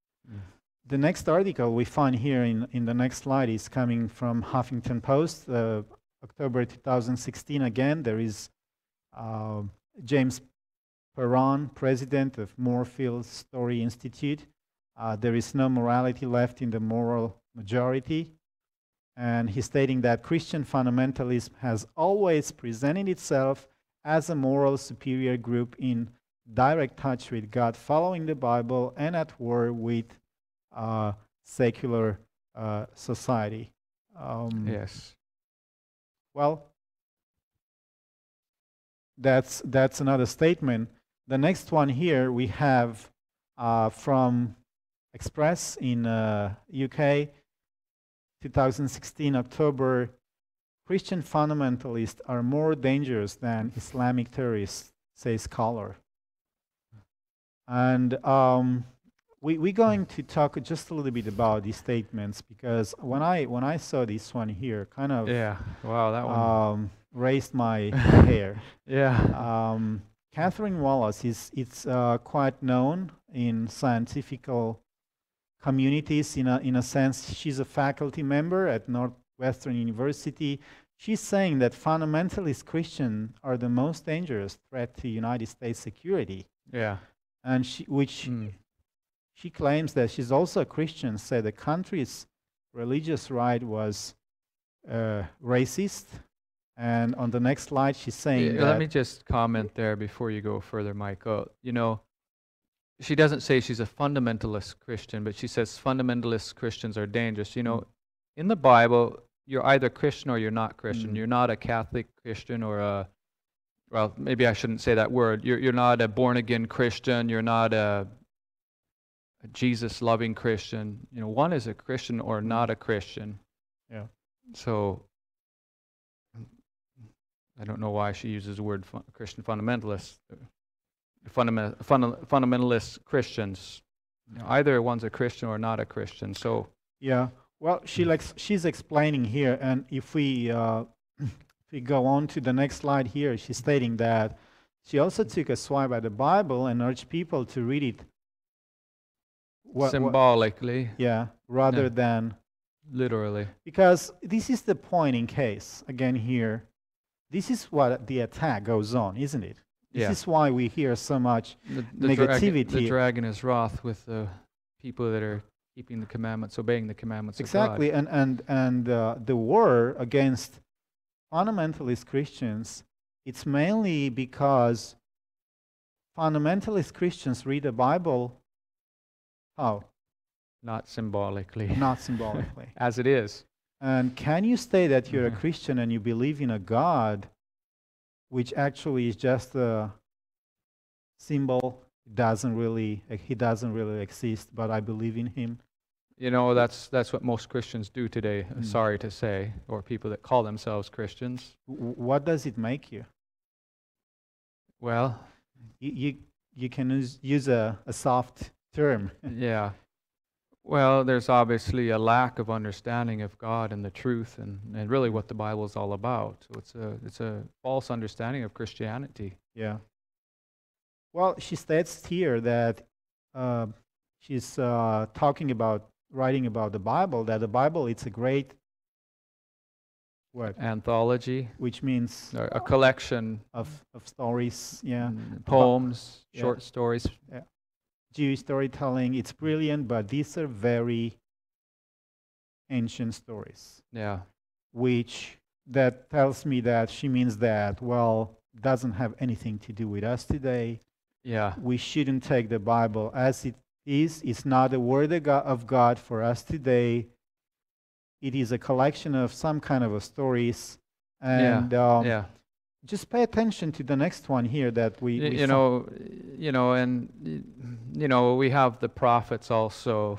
The next article we find here in, in the next slide is coming from Huffington Post, uh, October two thousand sixteen. Again, there is uh, James Perron, president of Moorfield Story Institute. Uh, there is no morality left in the moral majority. And he's stating that Christian fundamentalism has always presented itself as a moral superior group in direct touch with God, following the Bible, and at war with uh, secular uh, society. Um, Yes. Well, that's that's another statement. The next one here we have uh, from Express in uh, U K, two thousand sixteen October. Christian fundamentalists are more dangerous than Islamic terrorists, says scholar. And um, we we're going to talk just a little bit about these statements, because when I when I saw this one here, kind of Yeah. Wow, that one. um, raised my hair. Yeah. Um, Catherine Wallace is it's uh, quite known in scientific communities. In a in a sense, she's a faculty member at Northwestern University. She's saying that fundamentalist Christians are the most dangerous threat to United States security, Yeah. and she, which Mm. she claims that she's also a Christian. Said the country's religious right was uh, racist. And on the next slide, she's saying Yeah, that. let me just comment there before you go further, Michael. You know, she doesn't say she's a fundamentalist Christian, but she says fundamentalist Christians are dangerous. You know, Mm. in the Bible, you're either Christian or you're not Christian. Mm. You're not a Catholic Christian or a, well, maybe I shouldn't say that word. You're, you're not a born-again Christian. You're not a, a Jesus-loving Christian. You know, one is a Christian or not a Christian. Yeah. So I don't know why she uses the word fun, Christian fundamentalist. Fundament, funda, fundamentalist Christians. You know, either one's a Christian or not a Christian. So Yeah. Well, she likes, she's explaining here, and if we uh, if we go on to the next slide here, she's stating that she also took a swipe at the Bible and urged people to read it. Wha- wha- symbolically, yeah, rather Yeah. than literally. because this is the point in case again here. This is what the attack goes on, isn't it? This Yeah. is why we hear so much The, the dragon, negativity. the dragon is wroth with the people that are keeping the commandments, obeying the commandments Exactly, of God. and and and uh, the war against fundamentalist Christians, it's mainly because fundamentalist Christians read the Bible how? Not symbolically. Not symbolically. As it is. And can you say that you're Mhm. a Christian and you believe in a God which actually is just a symbol? It doesn't really, he doesn't really exist, but I believe in him. You know, that's that's what most Christians do today, Mm. sorry to say, or people that call themselves Christians. W- what does it make you? Well, You you, you can use, use a, a soft term. yeah. Well, there's obviously a lack of understanding of God and the truth and, and really what the Bible is all about. So it's a it's a false understanding of Christianity. Yeah. Well, she states here that uh, she's uh, talking about, writing about the Bible, that the Bible, it's a great, what? Anthology, Which means a, a collection, of, of stories, yeah. mm, poems, Yeah. short stories. Jewish storytelling, it's brilliant, but these are very ancient stories, Yeah. which that tells me that she means that, well, doesn't have anything to do with us today. Yeah. We shouldn't take the Bible as it is. It's not the word of God, of God for us today. It is a collection of some kind of a stories. And um, Yeah. just pay attention to the next one here that we, Y- we you saw. know, you know, and y- you know, we have the prophets also.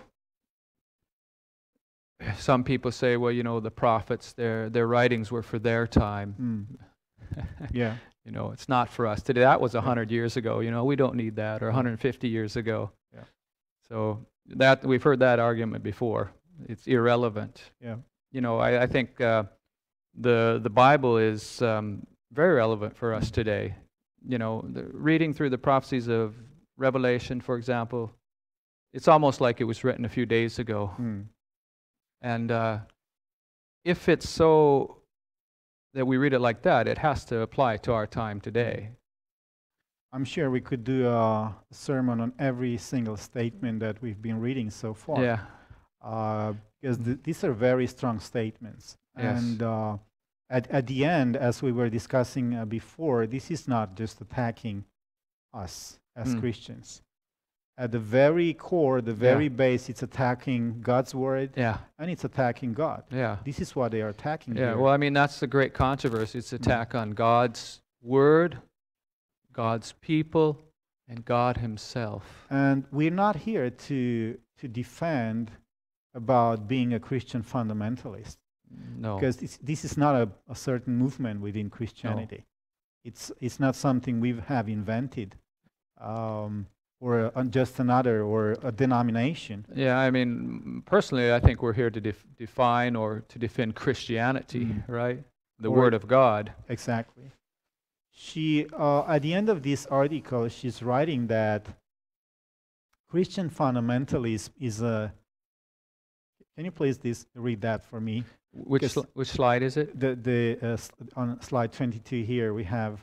Some people say, well, you know, the prophets, their their writings were for their time. Mm. Yeah. You know, it's not for us today. That was a hundred years ago. You know, we don't need that, or one hundred fifty years ago. Yeah. So that we've heard that argument before. It's irrelevant. Yeah. You know, I, I think uh, the the Bible is um, very relevant for us today. You know, the, reading through the prophecies of Revelation, for example, it's almost like it was written a few days ago. Mm. And uh, if it's so that we read it like that, it has to apply to our time today. I'm sure we could do a sermon on every single statement that we've been reading so far. Yeah. Uh, because th- these are very strong statements. Yes. And uh, at, at the end, as we were discussing uh, before, this is not just attacking us as Mm. Christians. At the very core, the very base, it's attacking God's word Yeah. and it's attacking God. Yeah. This is what they are attacking Yeah. here. Well, I mean, that's the great controversy. It's attack on God's word, God's people, and God himself. And we're not here to to defend about being a Christian fundamentalist, No. because this, this is not a, a certain movement within Christianity. It's it's not something we have invented, um, or a, just another or a denomination. Yeah, I mean, personally, I think we're here to def- define or to defend Christianity, Mm. right? The Or- Word of God. Exactly. She uh, at the end of this article, she's writing that Christian fundamentalism is a. Can you please this read that for me? Which Because- sli- which slide is it? The the uh, s- on slide twenty-two here we have.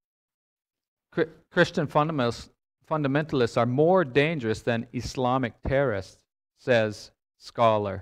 Chri- Christian fundamentalists, fundamentalists are more dangerous than Islamic terrorists, says scholar.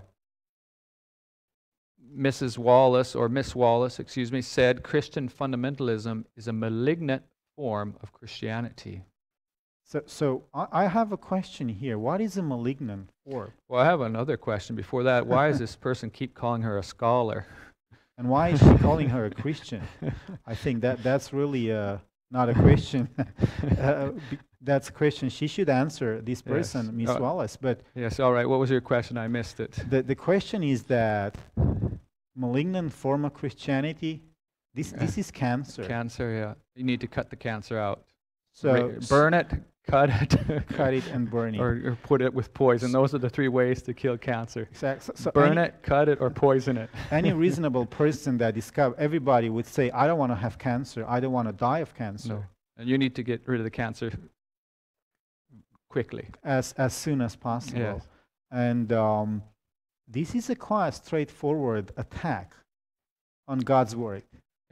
Missus Wallace, or Miss Wallace, excuse me, said Christian fundamentalism is a malignant form of Christianity. So so I, I have a question here. What is a malignant form, Well, I have another question before that. Why does this person keep calling her a scholar? and why is she calling her a Christian? I think that that's really uh, not a question. uh, b- that's a question she should answer. This Yes. person, Miss Uh, Wallace. But Yes, all right. What was your question? I missed it. the the question is that malignant form of Christianity. This Yeah. this is cancer. Cancer, yeah. You need to cut the cancer out. So Ra- s- burn it, cut it, cut it and burn it. or, or put it with poison. Those are the three ways to kill cancer. Exact- So, so Burn any, it, cut it, or poison it. any reasonable person that discover, everybody would say, I don't want to have cancer. I don't want to die of cancer. No. And you need to get rid of the cancer quickly. as as soon as possible. Yes. And um, this is a quite straightforward attack on God's word.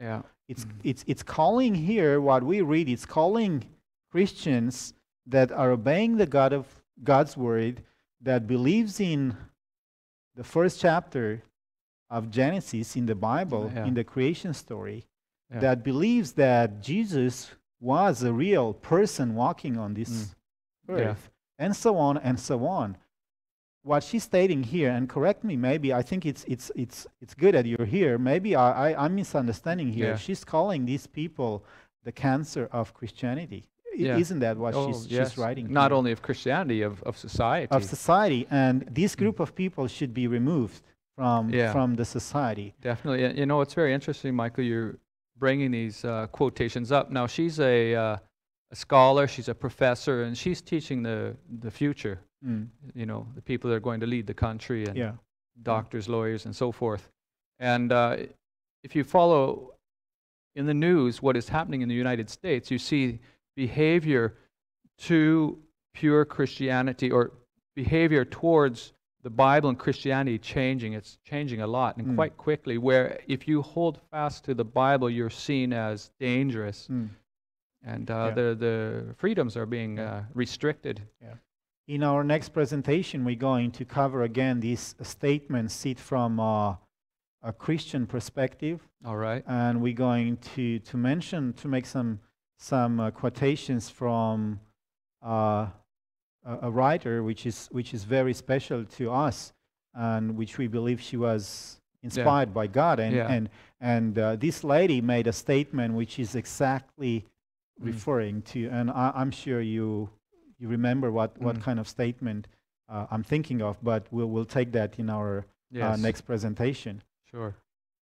Yeah. It's, Mm. it's, it's calling here, what we read, it's calling Christians that are obeying the God of God's word, that believes in the first chapter of Genesis in the Bible, Yeah. in the creation story, Yeah. that believes that Jesus was a real person walking on this Mm. earth, and so on and so on. What she's stating here, and correct me, maybe I think it's it's it's it's good that you're here. Maybe I, I I'm misunderstanding here. Yeah. She's calling these people the cancer of Christianity. I- Yeah. Isn't that what Oh, she's yes. she's writing? Not here? only of Christianity, of, of society. Of society, and this group of people should be removed from Yeah. from the society. Definitely. And, you know, it's very interesting, Michael, you're bringing these uh, quotations up. Now, she's a, uh, a scholar, she's a professor, and she's teaching the, the future, Mm. you know, the people that are going to lead the country, and Yeah. doctors, lawyers, and so forth. And uh, if you follow in the news what is happening in the United States, you see behavior to pure Christianity, or behavior towards the Bible and Christianity changing. It's changing a lot, and Mm. quite quickly, where if you hold fast to the Bible, you're seen as dangerous, Mm. and uh, Yeah. the, the freedoms are being uh, restricted. Yeah. In our next presentation, we're going to cover again these statements sit from uh, a Christian perspective, All right. and we're going to to mention to make some some uh, quotations from uh, a, a writer which is which is very special to us, and which we believe she was inspired by God, and Yeah. and and uh, this lady made a statement which is exactly Mm. referring to, and I, I'm sure you you remember what what Mm. kind of statement uh, I'm thinking of, but we'll we'll take that in our Yes. uh, next presentation. Sure.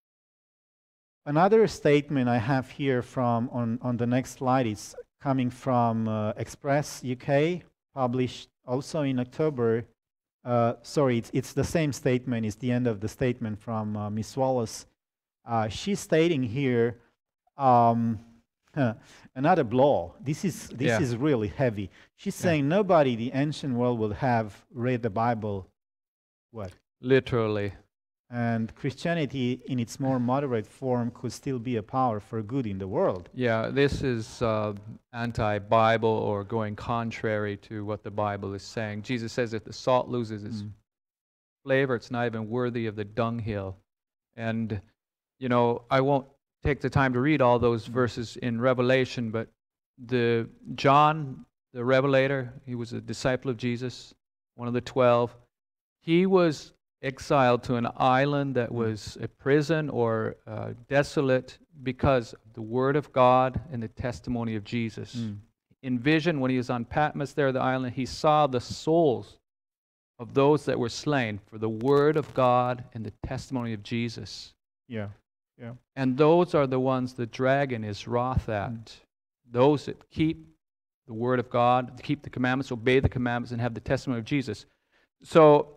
Another statement I have here from on, on the next slide is coming from uh, Express U K, published also in October. Uh, sorry, it's, it's the same statement. It's the end of the statement from uh, Miss Wallace. Uh, she's stating here um, another blow. This is this Yeah. is really heavy. She's Yeah. saying nobody in the ancient world would have read the Bible. What? Literally. And Christianity in its more moderate form could still be a power for good in the world. Yeah, this is uh, anti-Bible, or going contrary to what the Bible is saying. Jesus says if the salt loses its Mm. flavor, it's not even worthy of the dunghill. And, you know, I won't take the time to read all those Mm. verses in Revelation, but the John, the Revelator, he was a disciple of Jesus, one of the twelve. He was exiled to an island that was a prison, or uh, desolate, because of the Word of God and the testimony of Jesus. Mm. In vision, when he was on Patmos there, the island, he saw the souls of those that were slain for the Word of God and the testimony of Jesus. Yeah, yeah. And those are the ones the dragon is wroth at. Mm. Those that keep the Word of God, keep the commandments, obey the commandments, and have the testimony of Jesus. So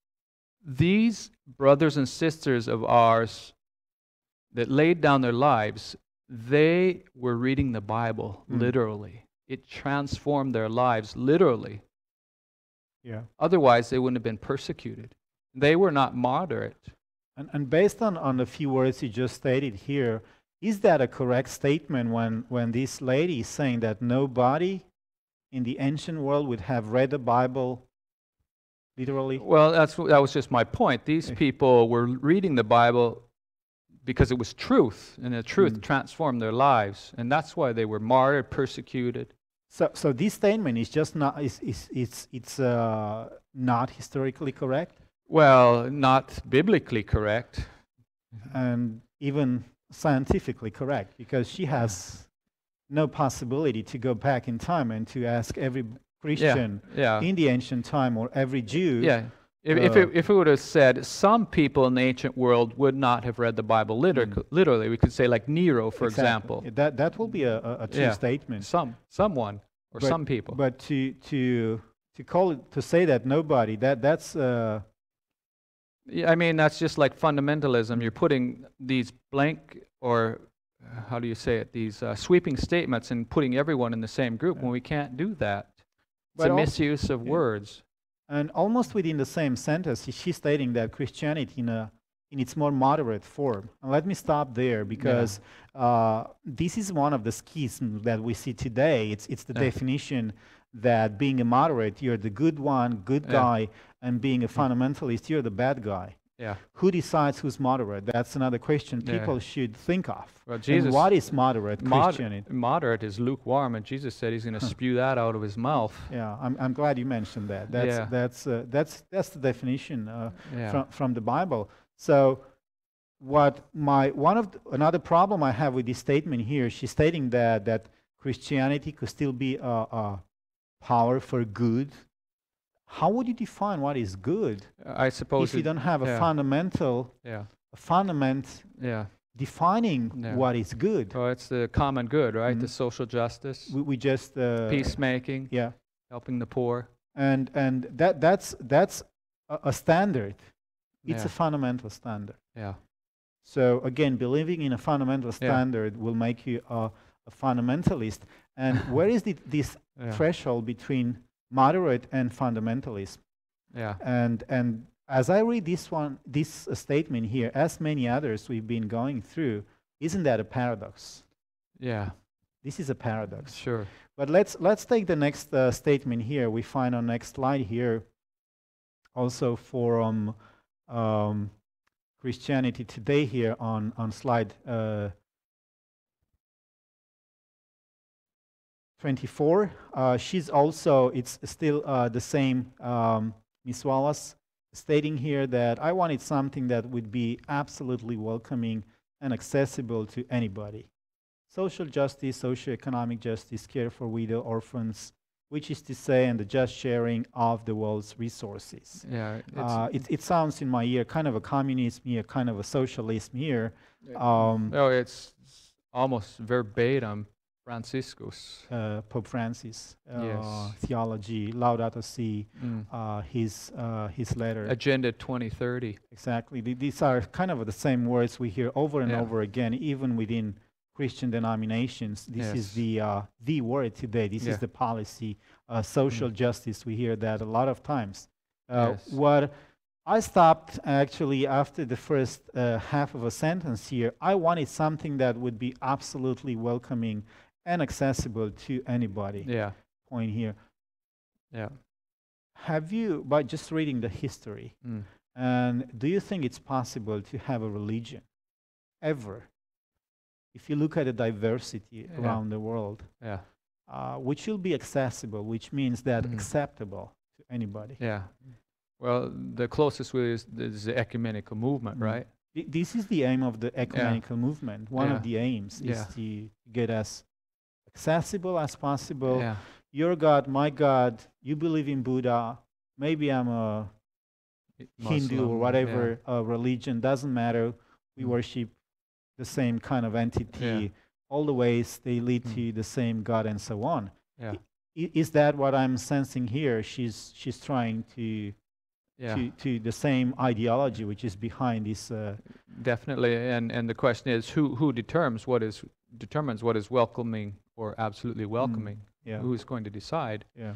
these brothers and sisters of ours that laid down their lives, they were reading the Bible Mm. literally. It transformed their lives literally. Yeah. Otherwise, they wouldn't have been persecuted. They were not moderate. And, and based on, on the few words you just stated here, is that a correct statement when, when this lady is saying that nobody in the ancient world would have read the Bible literally? Well, that's that was just my point. These people were reading the Bible because it was truth, and the truth Mm. transformed their lives, and that's why they were martyred, persecuted. So, so this statement is just not, is, is, it's, it's uh, not historically correct, Well, not biblically correct. and even scientifically correct, because she has no possibility to go back in time and to ask every Christian Yeah. in the ancient time, or every Jew. Yeah. If, if, Uh, it, if it would have said some people in the ancient world would not have read the Bible liter- Mm. literally, we could say like Nero, for Exactly. example. That, that will be a, a, a true Yeah. statement. Some, someone, or But- some people. But to, to, to call it, to say that nobody, that, that's, uh, Yeah, I mean, that's just like fundamentalism. You're putting these blank, or uh, how do you say it, these uh, sweeping statements, and putting everyone in the same group, when we can't do that. It's But a also- misuse of yeah. words. and almost within the same sentence, she's stating that Christianity in a in its more moderate form. And let me stop there because yeah. uh, this is one of the schisms that we see today. It's, it's the yeah. definition that being a moderate, you're the good one, good yeah. guy, and being a fundamentalist, you're the bad guy. Yeah. Who decides who's moderate? That's another question people yeah. should think of. Well, Jesus, and what is moderate mod Christianity? Moderate is lukewarm, and Jesus said he's going to spew that out of his mouth. Yeah, I'm, I'm glad you mentioned that. That's, yeah. that's, uh, that's, that's the definition uh, yeah. from, from the Bible. So what my, one of the, another problem I have with this statement here, she's stating that, that Christianity could still be a, a power for good. How would you define what is good? Uh, I suppose if you don't have yeah. a fundamental, yeah. a fundament yeah. defining yeah. what is good. Well, it's the common good, right? Mm-hmm. The social justice, we, we just uh, peacemaking, yeah, helping the poor, and and that that's that's a, a standard. It's yeah. a fundamental standard. Yeah. So again, believing in a fundamental standard yeah. will make you a, a fundamentalist. And where is the, this yeah. threshold between moderate and fundamentalism? Yeah. And and as I read this one, this uh, statement here, as many others we've been going through, isn't that a paradox? Yeah. This is a paradox. Sure. But let's let's take the next uh, statement here. We find on next slide here, also from um, Christianity Today here on on slide uh, twenty-four. Uh, she's also, it's still uh, the same um, Miss Wallace, stating here that I wanted something that would be absolutely welcoming and accessible to anybody. Social justice, socio-economic justice, care for widow, orphans, which is to say, and the just sharing of the world's resources. Yeah, uh, it, it sounds in my ear kind of a communism here, kind of a socialism here. Um, no, it's almost verbatim Franciscus. Uh, Pope Francis, uh, yes. theology, Laudato Si, mm. uh, his, uh, his letter. Agenda twenty thirty. Exactly. Th these are kind of the same words we hear over and yeah. over again, even within Christian denominations. This yes. is the, uh, the word today. This yeah. is the policy. Uh, social mm. justice, we hear that a lot of times. Uh, yes. What I stopped actually after the first uh, half of a sentence here, I wanted something that would be absolutely welcoming and accessible to anybody. Yeah. Point here. Yeah. Have you, by just reading the history, mm. and do you think it's possible to have a religion ever, if you look at the diversity yeah. around the world, yeah. uh, which will be accessible, which means that mm. acceptable to anybody? Yeah. Well, the closest way is, is the ecumenical movement, mm. right? Th this is the aim of the ecumenical yeah. movement. One yeah. of the aims is yeah. to get as accessible as possible. Yeah. Your God, my God, you believe in Buddha, maybe I'm a Muslim, Hindu or whatever yeah. uh, religion, doesn't matter. We mm. worship the same kind of entity. Yeah. All the ways they lead mm. to the same God and so on. Yeah. I, is that what I'm sensing here? She's, she's trying to, yeah. to, to the same ideology which is behind this. Uh, Definitely, and, and the question is who, who determines what is, determines what is welcoming or absolutely welcoming? Mm. Yeah. Who is going to decide? Yeah.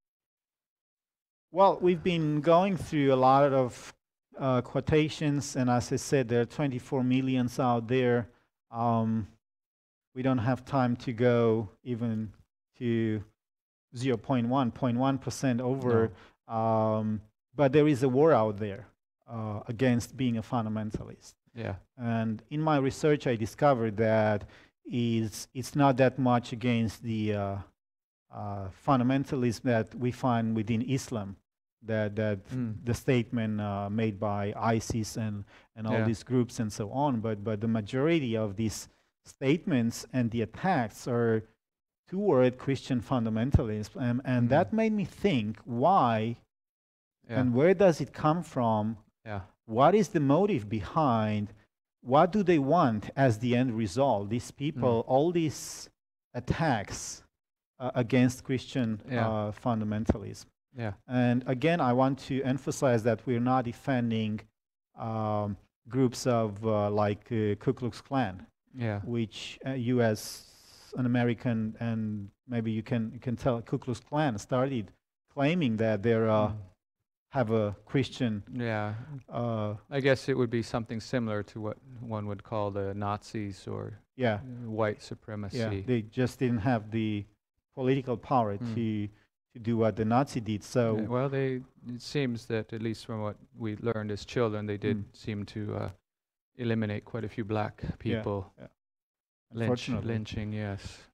Well, we've been going through a lot of uh, quotations, and as I said, there are twenty-four millions out there. Um, we don't have time to go even to zero point one, zero point one percent over, no. um, but there is a war out there uh, against being a fundamentalist. Yeah. And in my research, I discovered that is it's not that much against the uh, uh, fundamentalism that we find within Islam. That that mm. the statement uh, made by ISIS and and all yeah. these groups and so on, but but the majority of these statements and the attacks are toward Christian fundamentalism, and and mm. that made me think why yeah. and where does it come from? Yeah. What is the motive behind? What do they want as the end result? These people, mm. all these attacks uh, against Christian yeah. uh, fundamentalism. Yeah. And again, I want to emphasize that we're not defending um, groups of uh, like uh, Ku Klux Klan, yeah. which uh, you as an American, and maybe you can you can tell Ku Klux Klan started claiming that they're uh, mm. have a Christian. Yeah. Uh, I guess it would be something similar to what one would call the Nazis or yeah, uh, white supremacy. yeah. They just didn't have the political power Mm. to to do what the Nazi did. So Yeah, well, they. It seems that at least from what we learned as children, they did Mm. seem to uh, eliminate quite a few black people. yeah, Lynch, unfortunately. lynching, yes.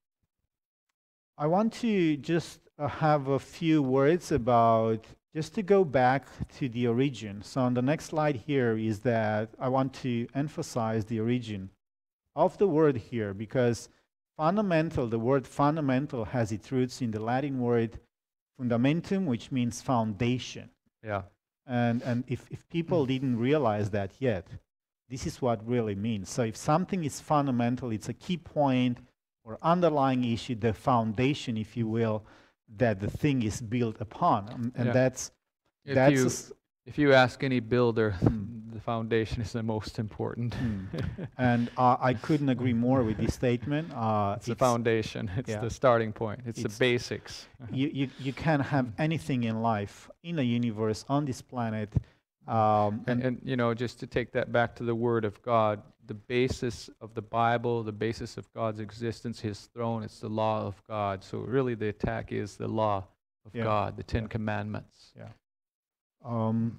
I want to just uh, have a few words about, just to go back to the origin. So on the next slide here is that I want to emphasize the origin of the word here, because fundamental, the word fundamental has its roots in the Latin word fundamentum, which means foundation. Yeah. And, and if, if people didn't realize that yet, this is what really means. So if something is fundamental, it's a key point or underlying issue, the foundation, if you will, that the thing is built upon. Um, and Yeah. that's, If that's you a s- if you ask any builder, Mm. the foundation is the most important. Mm. And uh, I couldn't agree more with this statement. Uh, It's the foundation. It's yeah. the starting point. It's, It's- the basics. you, you, you can't have anything in life, in the universe, on this planet. Um, And, and and you know, just to take that back to the Word of God, the basis of the Bible, the basis of God's existence, His throne, it's the law of God. So really, the attack is the law of Yeah. God, the Ten Yeah. Commandments. Yeah. Um,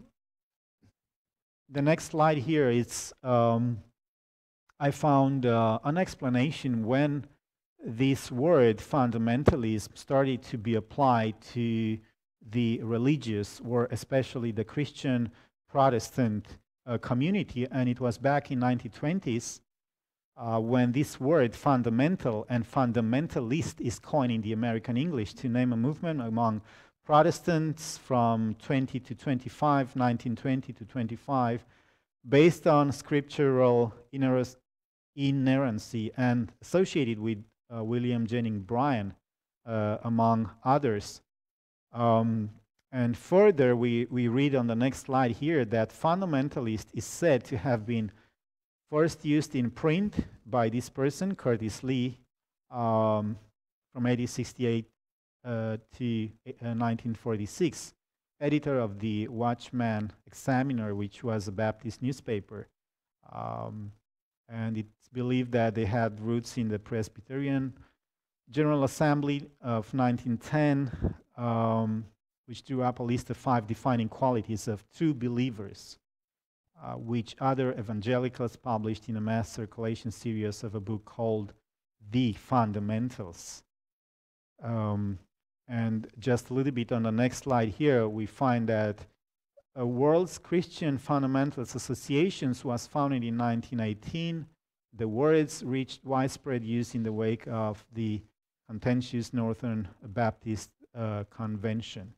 the next slide here is, um, I found uh, an explanation when this word fundamentalism started to be applied to the religious, or especially the Christian Protestant uh, community, and it was back in nineteen twenties uh, when this word fundamental and fundamentalist is coined in the American English to name a movement among Protestants from twenty to twenty-five, nineteen twenty to twenty-five, based on scriptural inerrancy inerrancy and associated with uh, William Jennings Bryan, uh, among others. Um, and further, we, we read on the next slide here that fundamentalist is said to have been first used in print by this person, Curtis Lee, um, from eighteen sixty-eight uh, to uh, nineteen forty-six, editor of the Watchman Examiner, which was a Baptist newspaper. Um, and it's believed that they had roots in the Presbyterian General Assembly of nineteen ten, um, which drew up a list of five defining qualities of true believers, uh, which other evangelicals published in a mass circulation series of a book called The Fundamentals. Um, and just a little bit on the next slide here, we find that a World's Christian Fundamentalists Associations was founded in nineteen eighteen. The words reached widespread use in the wake of the contentious Northern Baptist uh, Convention.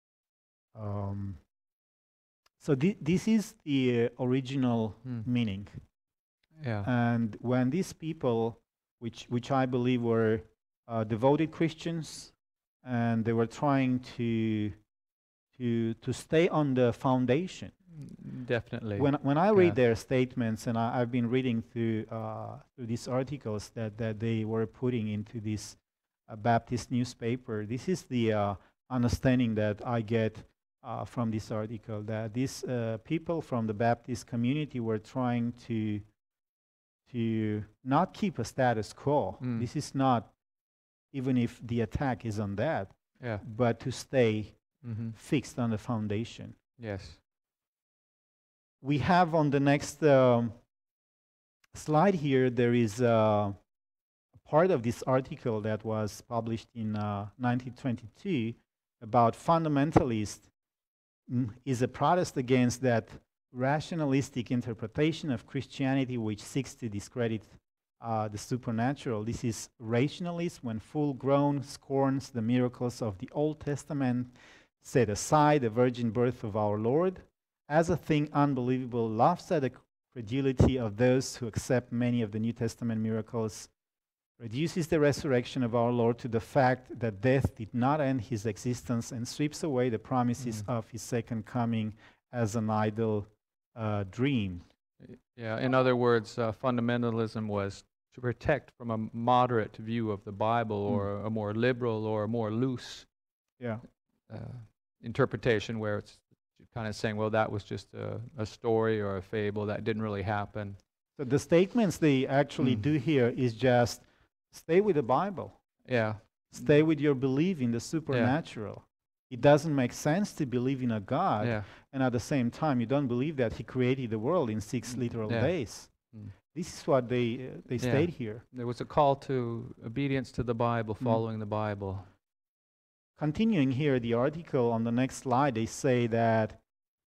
Um, so thi this is the uh, original Hmm. meaning. Yeah. And when these people, which, which I believe were uh, devoted Christians, and they were trying to to to stay on the foundation. Definitely. When when I read Yeah. their statements, and I, I've been reading through uh, through these articles that that they were putting into this uh, Baptist newspaper, this is the uh, understanding that I get uh, from this article, that these uh, people from the Baptist community were trying to to not keep a status quo. Mm. This is not, even if the attack is on that, Yeah. but to stay Mm-hmm. fixed on the foundation. Yes. We have on the next um, slide here, there is uh, a part of this article that was published in uh, nineteen twenty-two about fundamentalist mm, is a protest against that rationalistic interpretation of Christianity which seeks to discredit uh, the supernatural. This is rationalism when full-grown scorns the miracles of the Old Testament, set aside the virgin birth of our Lord as a thing unbelievable, laughs at the credulity of those who accept many of the New Testament miracles, reduces the resurrection of our Lord to the fact that death did not end his existence, and sweeps away the promises Mm. of his second coming as an idle uh, dream. Yeah. In other words, uh, fundamentalism was to protect from a moderate view of the Bible, or a more liberal or a more loose Yeah. uh, interpretation, where it's kind of saying, well, that was just a, a story or a fable that didn't really happen. So the statements they actually Mm. do here is just stay with the Bible. Yeah. Stay with your belief in the supernatural. It doesn't make sense to believe in a God, Yeah. and at the same time, you don't believe that He created the world in six literal Yeah. days. Mm. This is what they uh, they Yeah. state here. There was a call to obedience to the Bible, following the Bible. Continuing here, the article on the next slide, they say that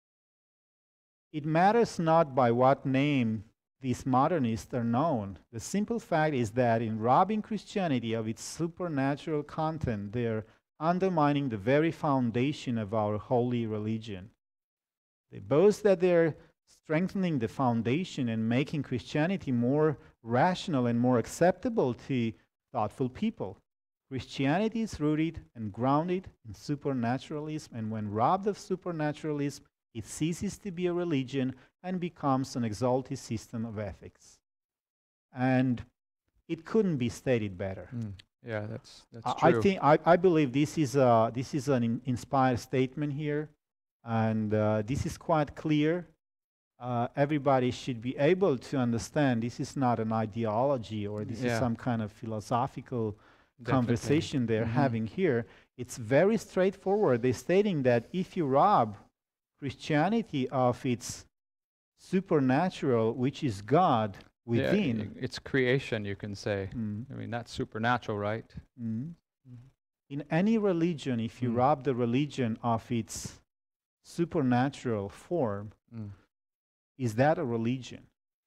it matters not by what name these modernists are known. The simple fact is that in robbing Christianity of its supernatural content, they are undermining the very foundation of our holy religion. They boast that they're strengthening the foundation and making Christianity more rational and more acceptable to thoughtful people. Christianity is rooted and grounded in supernaturalism, and when robbed of supernaturalism, it ceases to be a religion and becomes an exalted system of ethics. And it couldn't be stated better. Mm. Yeah, that's that's I, true. I think I, I believe this is a, this is an in, inspired statement here, and uh, this is quite clear. Uh, everybody should be able to understand this is not an ideology or this Yeah. is some kind of philosophical Definitely. conversation they're Mhm. having here. It's very straightforward. They're stating that if you rob Christianity of its supernatural, which is God within. Yeah, it's creation, you can say. Mm, I mean, that's supernatural, right? mm. In any religion, if you Mm. rob the religion of its supernatural form, Mm. is that a religion?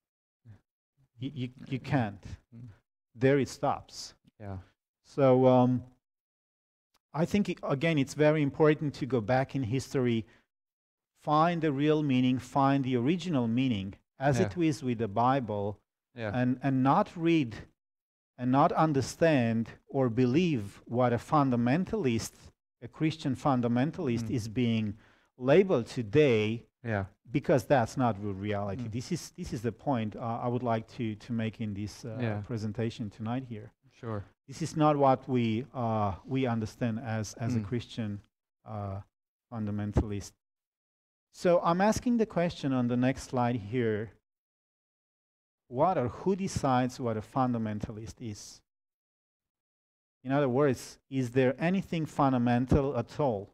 You, you, you can't. Mm. There it stops. Yeah. So um, I think, it, again, it's very important to go back in history, find the real meaning, find the original meaning, as Yeah. it is with the Bible, Yeah. and, and not read and not understand or believe what a fundamentalist, a Christian fundamentalist, Mm. is being labeled today, Yeah. because that's not real reality. Mm. This is this is the point uh, I would like to to make in this uh, Yeah. presentation tonight here. Sure. This is not what we uh, we understand as as a Mm. Christian uh, fundamentalist. So I'm asking the question on the next slide here. What or who decides what a fundamentalist is? In other words, is there anything fundamental at all?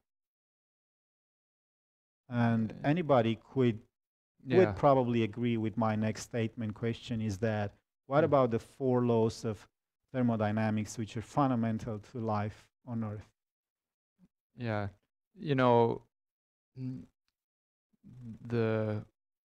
And Uh, anybody could Yeah. would probably agree with my next statement question is that what Mm. about the four laws of thermodynamics which are fundamental to life on Earth? Yeah. You know, mm, the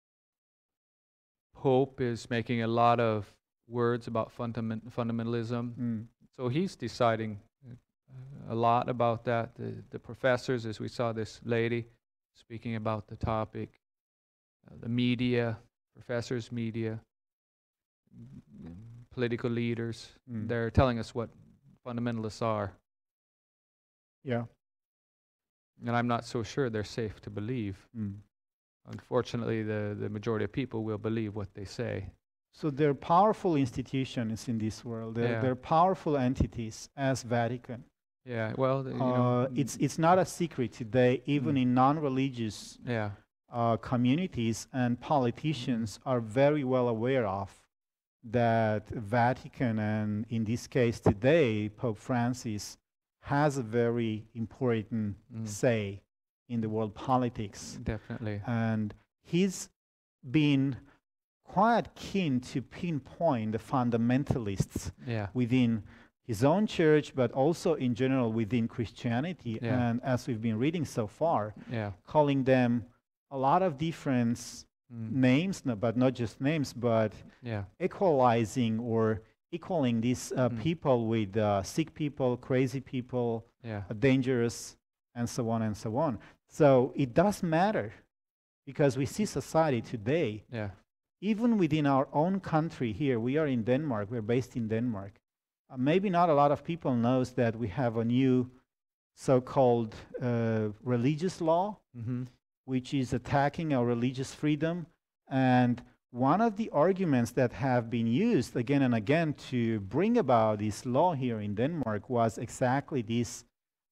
Pope is making a lot of words about fundament, fundamentalism. Mm. So he's deciding uh, a lot about that. The, the professors, as we saw this lady speaking about the topic, uh, the media, professors, media, mm, political leaders, Mm. they're telling us what fundamentalists are. Yeah. And I'm not so sure they're safe to believe. Mm. Unfortunately, the, the majority of people will believe what they say. So they're powerful institutions in this world. They're, Yeah. they're powerful entities as Vatican. Yeah, well, you Uh, know, it's it's not a secret today, even Mm. in non-religious yeah, uh, communities, and politicians are very well aware of that Vatican, and in this case today, Pope Francis, has a very important Mm. say in the world politics. definitely. And he's been quite keen to pinpoint the fundamentalists Yeah, within his own church, but also in general within Christianity. Yeah. And as we've been reading so far, yeah, calling them a lot of different mm. names, no, but not just names, but yeah, equalizing or equaling these uh, Mm. people with uh, sick people, crazy people, yeah, uh, dangerous, and so on and so on. So it does matter, because we see society today, yeah, even within our own country here. We are in Denmark. We're based in Denmark. Uh, maybe not a lot of people knows that we have a new so-called uh, religious law, mm-hmm. which is attacking our religious freedom. And one of the arguments that have been used again and again to bring about this law here in Denmark was exactly this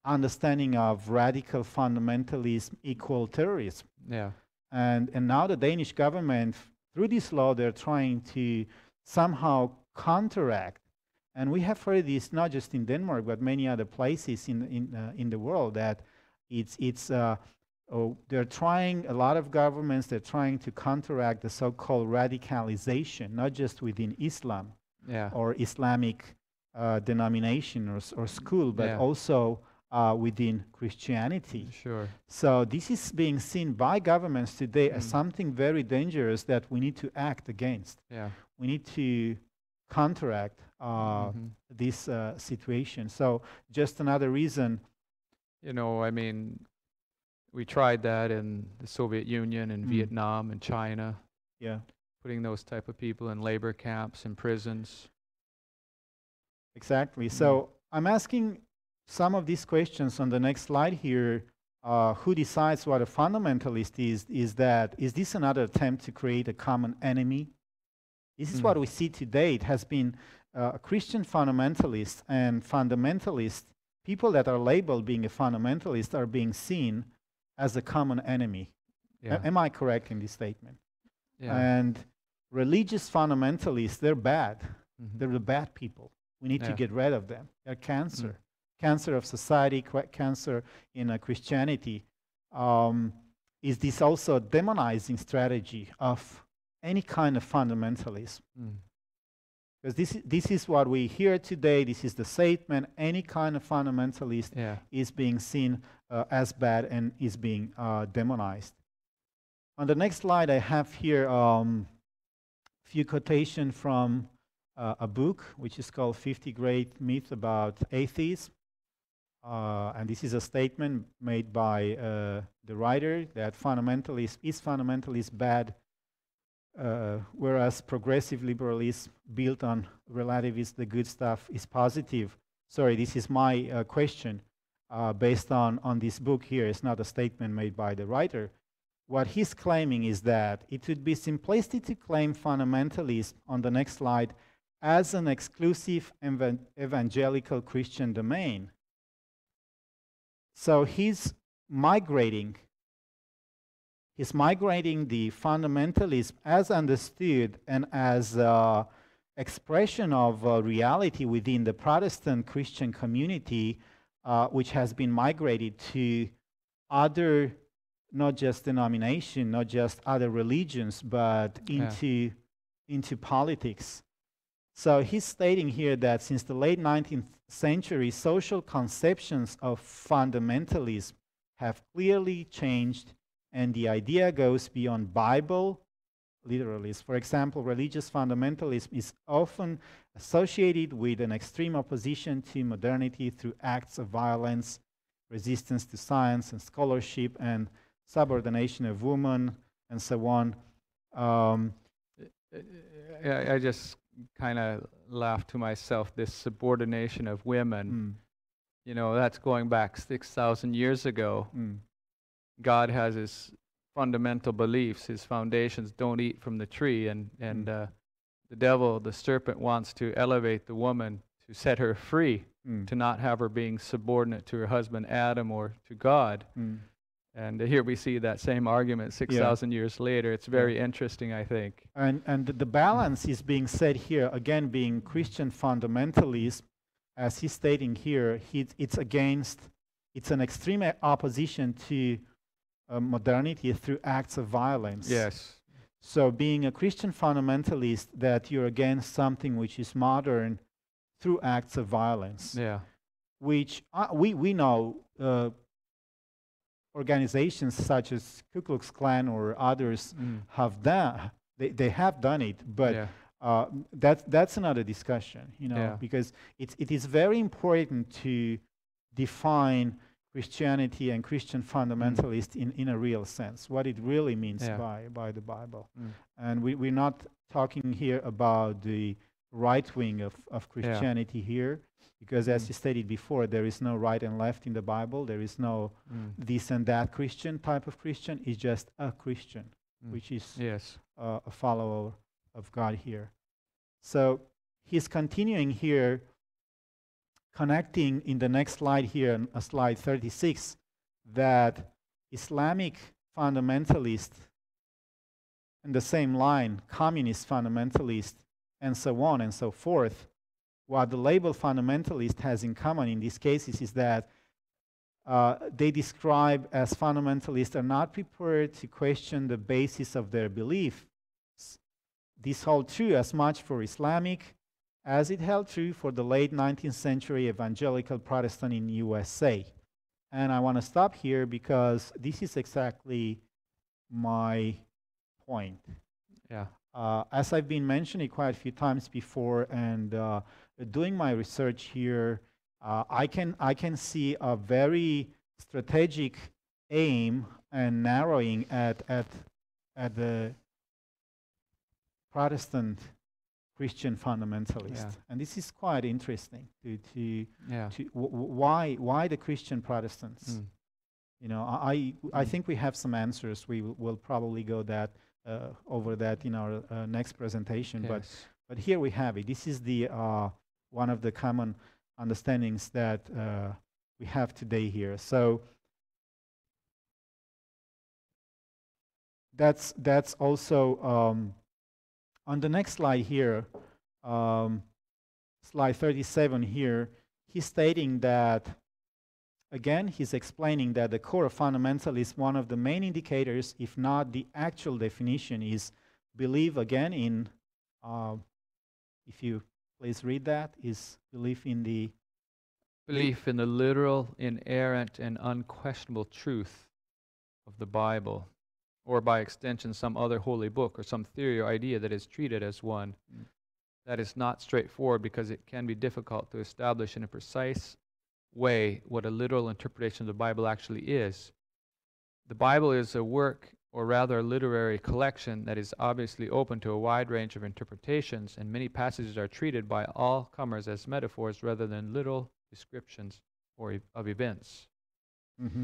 understanding of radical fundamentalism equal terrorism. Yeah. And, and now the Danish government, through this law, they're trying to somehow counteract. And we have heard this not just in Denmark, but many other places in, in, uh, in the world, that it's, it's, uh, oh, they're trying, a lot of governments, they're trying to counteract the so-called radicalization, not just within Islam Yeah. or Islamic uh, denomination or, or school, but Yeah. also uh, within Christianity. Sure. So this is being seen by governments today Mm. as something very dangerous that we need to act against. Yeah. We need to counteract uh, Mhm. this uh, situation. So just another reason. You know, I mean, we tried that in the Soviet Union and Mm. Vietnam and China, Yeah, putting those type of people in labor camps and prisons. exactly. Mm. So I'm asking some of these questions on the next slide here. Uh, who decides what a fundamentalist is? Is that is this another attempt to create a common enemy? This is Mm. what we see today. It has been uh, a Christian fundamentalist and fundamentalist, people that are labeled being a fundamentalist are being seen as a common enemy. Yeah. A- am I correct in this statement? Yeah. And religious fundamentalists, they're bad. Mhm. They're the bad people. We need Yeah. to get rid of them. They're cancer. Cancer of society, qu- cancer in uh, Christianity. Um, is this also a demonizing strategy of any kind of fundamentalism? Mm. Because this, i- this is what we hear today. This is the statement. Any kind of fundamentalist Yeah. is being seen uh, as bad and is being uh, demonized. On the next slide, I have here a um, few quotations from uh, a book which is called fifty Great Myths About Atheists. Uh, and this is a statement made by uh, the writer that fundamentalism is fundamentalist bad, uh, whereas progressive liberalism built on relativism, the good stuff, is positive. Sorry, this is my uh, question uh, based on, on this book here. It's not a statement made by the writer. What he's claiming is that it would be simplistic to claim fundamentalism, on the next slide, as an exclusive evan- evangelical Christian domain. So he's migrating, he's migrating the fundamentalism as understood and as uh, expression of uh, reality within the Protestant Christian community, uh, which has been migrated to other, not just denomination, not just other religions, but into, yeah. into politics. So he's stating here that since the late nineteenth century, social conceptions of fundamentalism have clearly changed, and the idea goes beyond Bible literalism. For example, religious fundamentalism is often associated with an extreme opposition to modernity through acts of violence, resistance to science and scholarship, and subordination of women, and so on. Um, I, I just kind of laugh to myself, this subordination of women. mm, You know, that's going back six thousand years ago. mm, God has his fundamental beliefs, his foundations: don't eat from the tree. And, and Mm. uh, the devil, the serpent, wants to elevate the woman, to set her free, mm, to not have her being subordinate to her husband Adam or to God. mm. And here we see that same argument six thousand years later. It's very interesting, I think. And, and the balance is being said here, again, being Christian fundamentalism, as he's stating here, he, it's against, it's an extreme opposition to uh, modernity through acts of violence. Yes. So being a Christian fundamentalist, that you're against something which is modern through acts of violence. Yeah. Which uh, we, we know uh, organizations such as Ku Klux Klan or others Mm. have done, they, they have done it, but Yeah. uh, that, that's another discussion, you know, Yeah. because it's, it is very important to define Christianity and Christian fundamentalist in, in a real sense, what it really means Yeah. by, by the Bible. Mm. And we, we're not talking here about the right wing of, of Christianity here, because as Mm. you stated before, there is no right and left in the Bible. There is no Mm. this and that Christian type of Christian. It's just a Christian, Mm. which is Yes. uh, a follower of God here. So he's continuing here connecting in the next slide here, uh, slide thirty-six, that Islamic fundamentalists, in the same line, communist fundamentalist, and so on and so forth, what the label fundamentalist has in common in these cases is that uh, they describe as fundamentalists are not prepared to question the basis of their beliefs. This holds true as much for Islamic as it held true for the late nineteenth century evangelical Protestant in U S A. And I want to stop here because this is exactly my point. Yeah. Uh, as I've been mentioning quite a few times before, and uh, doing my research here, uh, I can I can see a very strategic aim and narrowing at at at the Protestant Christian fundamentalist, Yeah. and this is quite interesting. To to, Yeah. to w w why why the Christian Protestants? Mm. You know, I I think we have some answers. We will we'll probably go that uh, over that in our uh, next presentation. Yes. But but here we have it. This is the uh, one of the common understandings that uh, we have today here. So that's that's also um, on the next slide here, um, slide thirty-seven here. He's stating that. Again, he's explaining that the core of fundamentalism, one of the main indicators, if not the actual definition, is belief again in, uh, if you please read that, is belief in the... Belief in the literal, inerrant, and unquestionable truth of the Bible, or by extension some other holy book or some theory or idea that is treated as one. Mm. That is not straightforward because it can be difficult to establish in a precise way what a literal interpretation of the Bible actually is. The Bible is a work, or rather a literary collection, that is obviously open to a wide range of interpretations, and many passages are treated by all comers as metaphors rather than literal descriptions or e of events. Mm-hmm.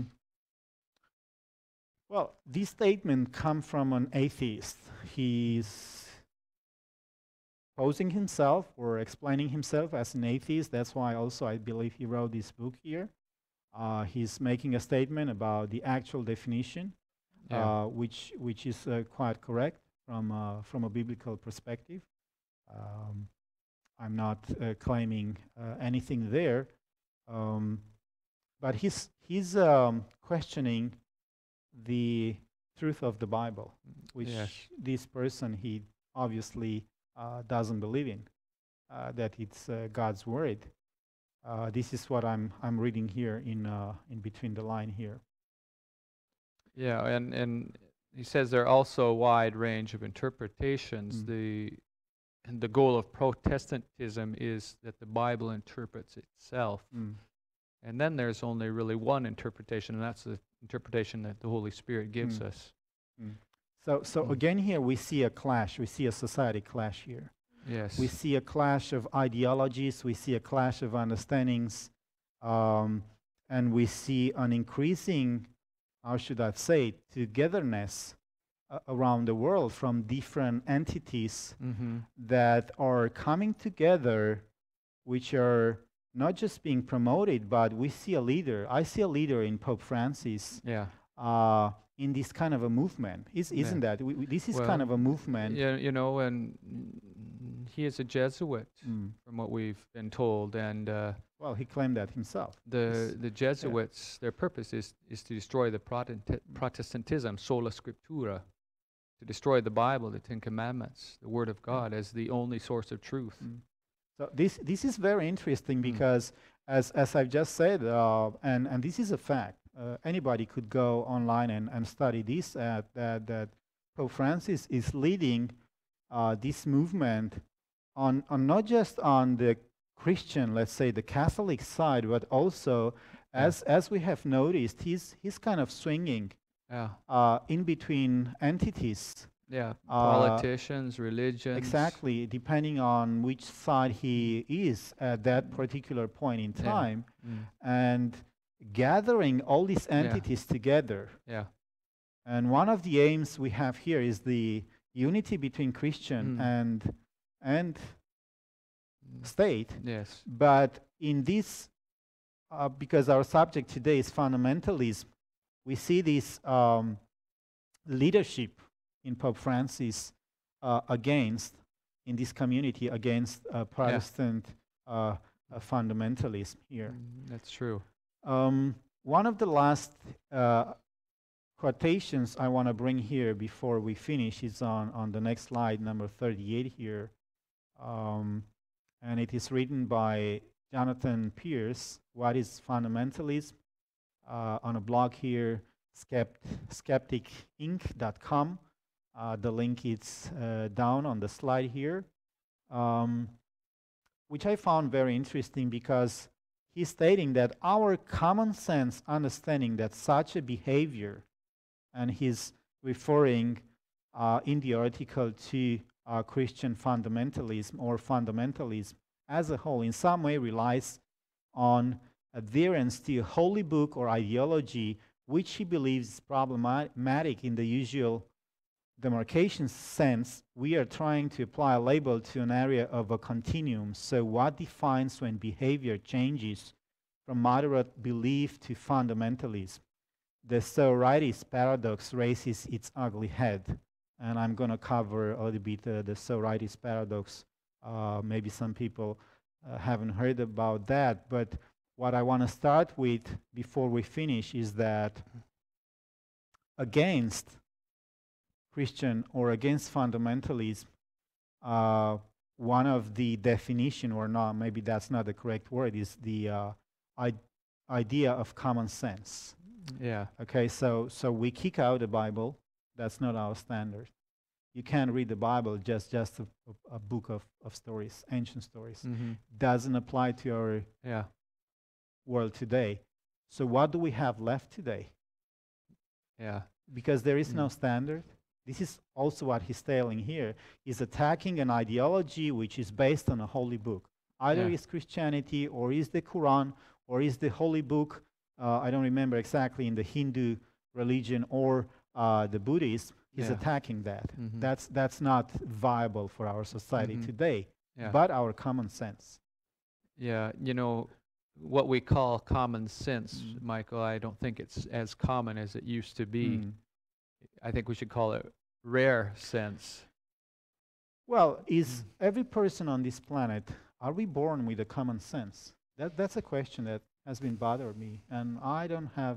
Well, this statement comes from an atheist. He's posing himself or explaining himself as an atheist. That's why also I believe he wrote this book here. Uh, he's making a statement about the actual definition, yeah. uh, which which is uh, quite correct from uh, from a biblical perspective. Um, I'm not uh, claiming uh, anything there, um, but he's he's um, questioning the truth of the Bible, which yes. this person he obviously Uh, doesn't believe in, uh, that it's uh, God's word. Uh, this is what I'm I'm reading here in uh, in between the line here. Yeah, and and he says there are also a wide range of interpretations. Mm. The and the goal of Protestantism is that the Bible interprets itself, mm. and then there's only really one interpretation, and that's the interpretation that the Holy Spirit gives mm. us. Mm. So, so mm. again here we see a clash, we see a society clash here. Yes. We see a clash of ideologies, we see a clash of understandings, um, and we see an increasing, how should I say, togetherness uh, around the world from different entities mm-hmm. that are coming together, which are not just being promoted, but we see a leader. I see a leader in Pope Francis. Yeah. Uh, in this kind of a movement. Is, isn't yeah. that? We, we, this is well, kind of a movement. Yeah, you know, and he is a Jesuit, mm. from what we've been told. And uh, well, he claimed that himself. The, the Jesuits, yeah. their purpose is, is to destroy the Protestant, Protestantism, sola scriptura, to destroy the Bible, the Ten Commandments, the Word of God as the only source of truth. Mm. So this, this is very interesting because, mm. as, as I've just said, uh, and, and this is a fact, Uh, anybody could go online and, and study this, uh, that, that Pope Francis is leading uh, this movement on, on not just on the Christian, let's say the Catholic side, but also, yeah. as, as we have noticed, he's, he's kind of swinging yeah. uh, in between entities. Yeah, politicians, uh, religions. Exactly, depending on which side he is at that particular point in time. Yeah. Mm. And gathering all these entities yeah. together. Yeah. And one of the aims we have here is the unity between Christian mm. and and state. Yes. But in this, uh, because our subject today is fundamentalism, we see this um, leadership in Pope Francis uh, against, in this community, against uh, Protestant yeah. uh, uh, fundamentalism here. Mm, that's true. Um, one of the last uh, quotations I want to bring here before we finish is on, on the next slide, number thirty-eight here. Um, and it is written by Jonathan Pierce, What is Fundamentalism? Uh, on a blog here, skept, skeptic inc dot com. Uh, the link is uh, down on the slide here, um, which I found very interesting because he's stating that our common sense understanding that such a behavior, and he's referring uh, in the article to uh, Christian fundamentalism or fundamentalism as a whole, in some way relies on adherence to a holy book or ideology which he believes is problematic in the usual demarcation sense. We are trying to apply a label to an area of a continuum. So what defines when behavior changes from moderate belief to fundamentalism? The so-rightist paradox raises its ugly head. And I'm going to cover a little bit uh, the so-rightist paradox. Uh, maybe some people uh, haven't heard about that, but what I want to start with before we finish is that against Christian or against fundamentalism, uh, one of the definition, or not, maybe that's not the correct word, is the uh, I idea of common sense. Yeah. Okay, so so we kick out the Bible. That's not our standard. You can't read the Bible just just a, a book of, of stories, ancient stories. Mm-hmm. Doesn't apply to our yeah. world today. So what do we have left today? Yeah. Because there is mm. no standard. This is also what he's telling here. He's attacking an ideology which is based on a holy book. Either yeah. is Christianity, or is the Quran, or is the holy book, uh, I don't remember exactly, in the Hindu religion or uh, the Buddhism. He's yeah. attacking that. Mm-hmm. That's, that's not viable for our society mm-hmm. today, yeah. but our common sense. Yeah, you know, what we call common sense, mm. Michael, I don't think it's as common as it used to be. Mm. I think we should call it rare sense. Well, is mm. every person on this planet, are we born with a common sense? That, that's a question that has been bothering me, and I don't have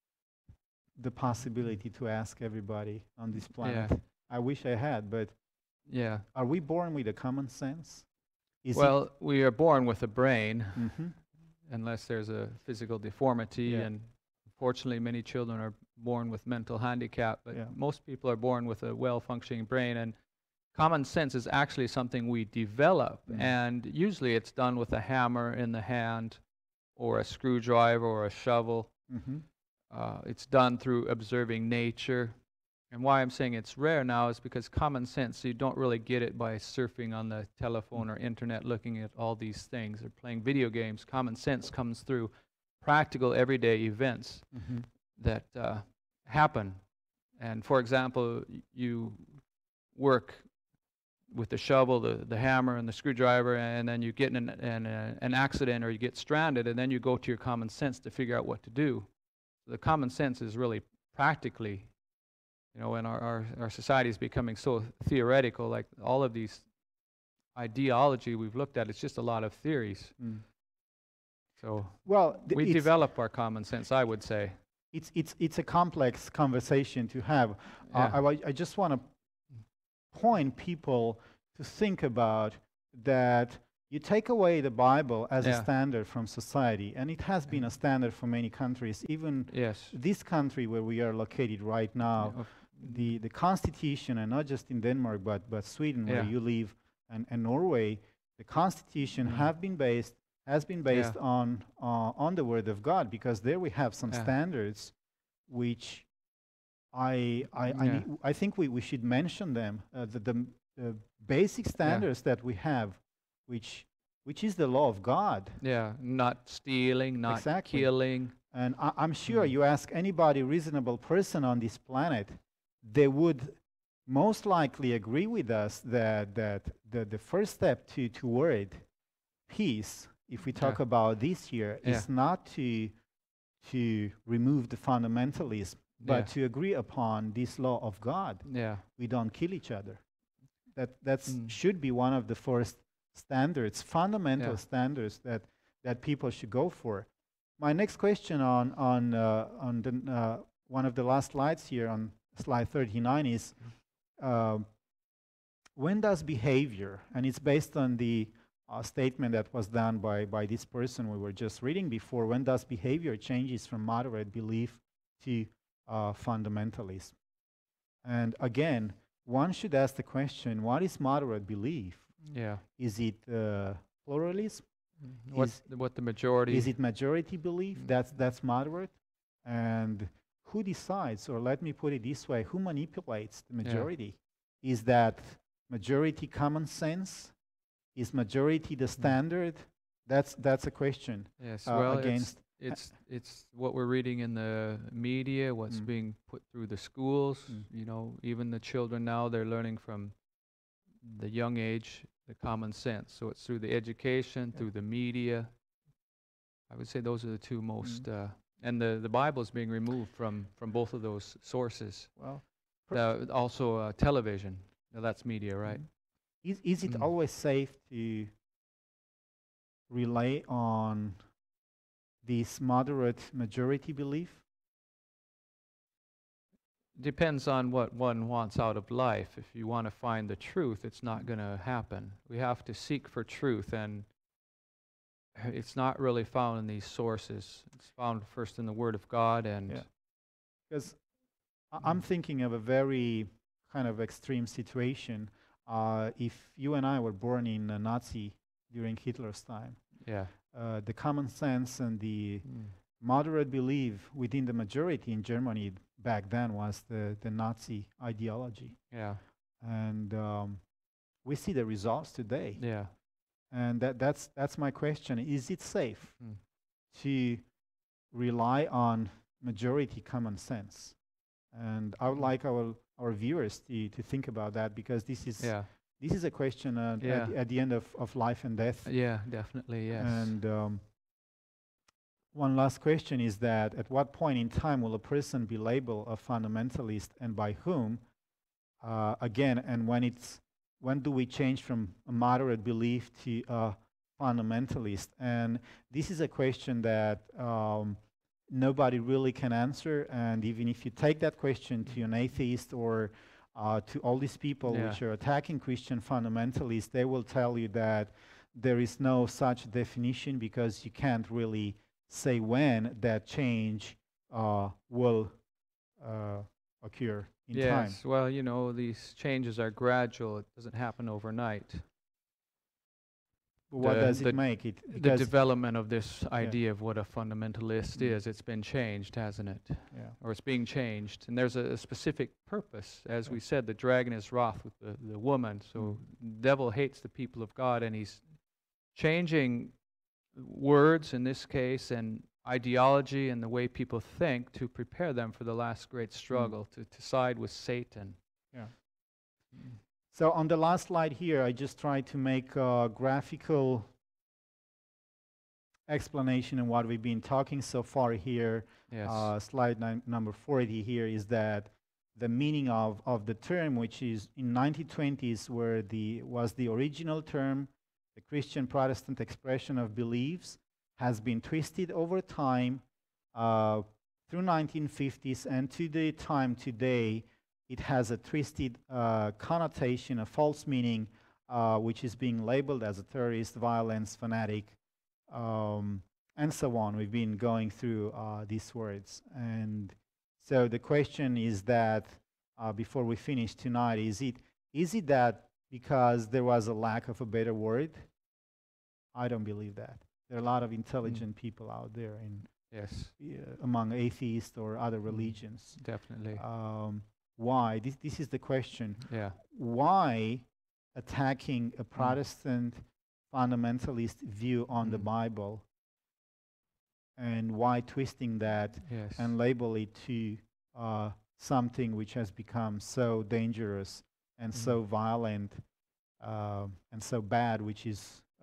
the possibility to ask everybody on this planet. Yeah. I wish I had, but yeah. Are we born with a common sense? Is well, we are born with a brain, mm-hmm. unless there's a physical deformity, yeah. and unfortunately many children are born with mental handicap, but yeah. most people are born with a well-functioning brain, and common sense is actually something we develop, mm. and usually it's done with a hammer in the hand or a screwdriver or a shovel. Mm-hmm. Uh, it's done through observing nature. And why I'm saying it's rare now is because common sense, you don't really get it by surfing on the telephone or internet looking at all these things or playing video games. Common sense comes through practical everyday events mm-hmm. that uh, happen. And for example, you work with the shovel, the, the hammer, and the screwdriver, and then you get in an, an, uh, an accident or you get stranded, and then you go to your common sense to figure out what to do. So the common sense is really practically, you know, when our, our, our society is becoming so theoretical, like all of these ideology we've looked at, it's just a lot of theories. Mm. So well, we develop our common sense, I would say. It's, it's, it's a complex conversation to have. Yeah. Uh, I, I just want to point people to think about that you take away the Bible as yeah. a standard from society, and it has been a standard for many countries, even yes. this country where we are located right now. Yeah. The, the Constitution, and not just in Denmark, but, but Sweden, where yeah. you live, and, and Norway, the Constitution mm. have been based, has been based yeah. on, uh, on the Word of God, because there we have some yeah. standards which I, I, yeah. I, need, I think we, we should mention them, uh, the, the, the basic standards yeah. that we have, which, which is the law of God. Yeah, not stealing, not exactly. killing. And I, I'm sure mm. you ask anybody reasonable person on this planet, they would most likely agree with us that, that the, the first step to, toward peace, if we talk Yeah. about this here, Yeah. is not to to remove the fundamentalism, but Yeah. to agree upon this law of God. Yeah. We don't kill each other. That that's Mm. should be one of the first standards, fundamental Yeah. standards that that people should go for. My next question on on uh, on the uh, one of the last slides here on slide thirty-nine is uh, when does behavior, and it's based on the uh, statement that was done by by this person we were just reading before, when does behavior changes from moderate belief to uh, fundamentalism? And again, one should ask the question, what is moderate belief? Yeah. Is it uh, pluralism? What Is, what the majority? is it majority belief? That's that's moderate. And who decides, or let me put it this way, who manipulates the majority? Yeah. Is that majority common sense? Is majority the standard? That's that's a question. Yes. uh, Well, against it's, it's it's what we're reading in the media, what's Mm. being put through the schools. Mm. You know, even the children now, they're learning from the young age the common sense. So it's through the education, Yeah. through the media. I would say those are the two most. Mm. Uh, and the the Bible is being removed from from both of those sources. Well, The, also uh, television. Now that's media, right? Mm. Is is it Mm. always safe to rely on this moderate majority belief? Depends on what one wants out of life. If you want to find the truth, it's not going to happen. We have to seek for truth, and it's not really found in these sources. It's found first in the Word of God, and Yeah. Because I'm thinking of a very kind of extreme situation. Uh, if you and I were born in a Nazi during Hitler's time, yeah, uh, the common sense and the mm. moderate belief within the majority in Germany back then was the, the Nazi ideology. yeah, And um, we see the results today. yeah. And that, that's, that's my question. Is it safe Mm. to rely on majority common sense? And I would Mm. like our, our viewers to, to think about that, because this is, Yeah, this is a question uh, Yeah. at, at the end of, of life and death. yeah, definitely, yes. And um, one last question is that at what point in time will a person be labeled a fundamentalist, and by whom? Uh, again, and when it's when do we change from a moderate belief to a fundamentalist? And this is a question that um, nobody really can answer. And even if you take that question to an atheist or uh, to all these people Yeah. which are attacking Christian fundamentalists, they will tell you that there is no such definition, because you can't really say when that change uh, will uh, occur in time. Yes, well, you know, these changes are gradual. It doesn't happen overnight. But what The- does the- it make it? The Because development of this idea of what a fundamentalist Mm. is, it's been changed, hasn't it? yeah, Or it's being changed. And there's a, a specific purpose. As Yeah. we said, the dragon is wroth with the, the woman. So the devil hates the people of God, and he's changing words in this case and ideology and the way people think to prepare them for the last great struggle, to, to side with Satan. yeah. So on the last slide here, I just tried to make a graphical explanation of what we've been talking so far here. Yes. Uh, slide nine, number forty here is that the meaning of, of the term, which is in nineteen twenties where the was the original term, the Christian Protestant expression of beliefs, has been twisted over time uh, through nineteen fifties, and to the time today, it has a twisted uh, connotation, a false meaning, uh, which is being labeled as a terrorist, violence, fanatic, um, and so on. We've been going through uh, these words. And so the question is that, uh, before we finish tonight, is it is it that because there was a lack of a better word? I don't believe that. There are a lot of intelligent mm. people out there in yes. uh, among atheists or other religions. Definitely. Um, why? This, this is the question. Yeah. Why attacking a Protestant mm. fundamentalist view on mm. the Bible, and why twisting that yes. and label it to uh, something which has become so dangerous and mm. so violent uh, and so bad, which is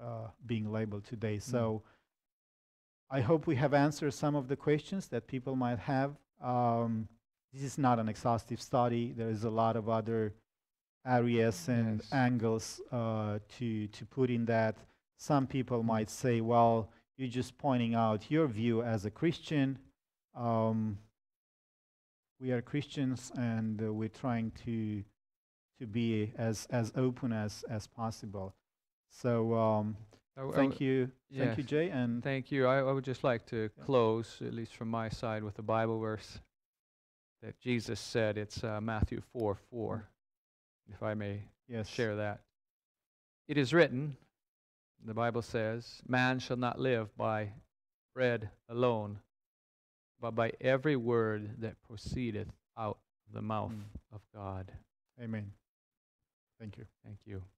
uh, being labeled today. So I hope we have answered some of the questions that people might have. Um, this is not an exhaustive study. There is a lot of other areas and Yes. angles uh, to to put in that. Some people Mm. might say, well, you're just pointing out your view as a Christian. Um, we are Christians, and uh, we're trying to to be as as open as as possible. So um, I w- I thank w- you, thank yes. you, Jay, and Thank you. I, I would just like to Yeah. close, at least from my side, with a Bible verse that Jesus said. It's uh, Matthew four four, if I may yes, share that. It is written, the Bible says, man shall not live by bread alone, but by every word that proceedeth out of the mouth Mm. of God. Amen. Thank you. Thank you.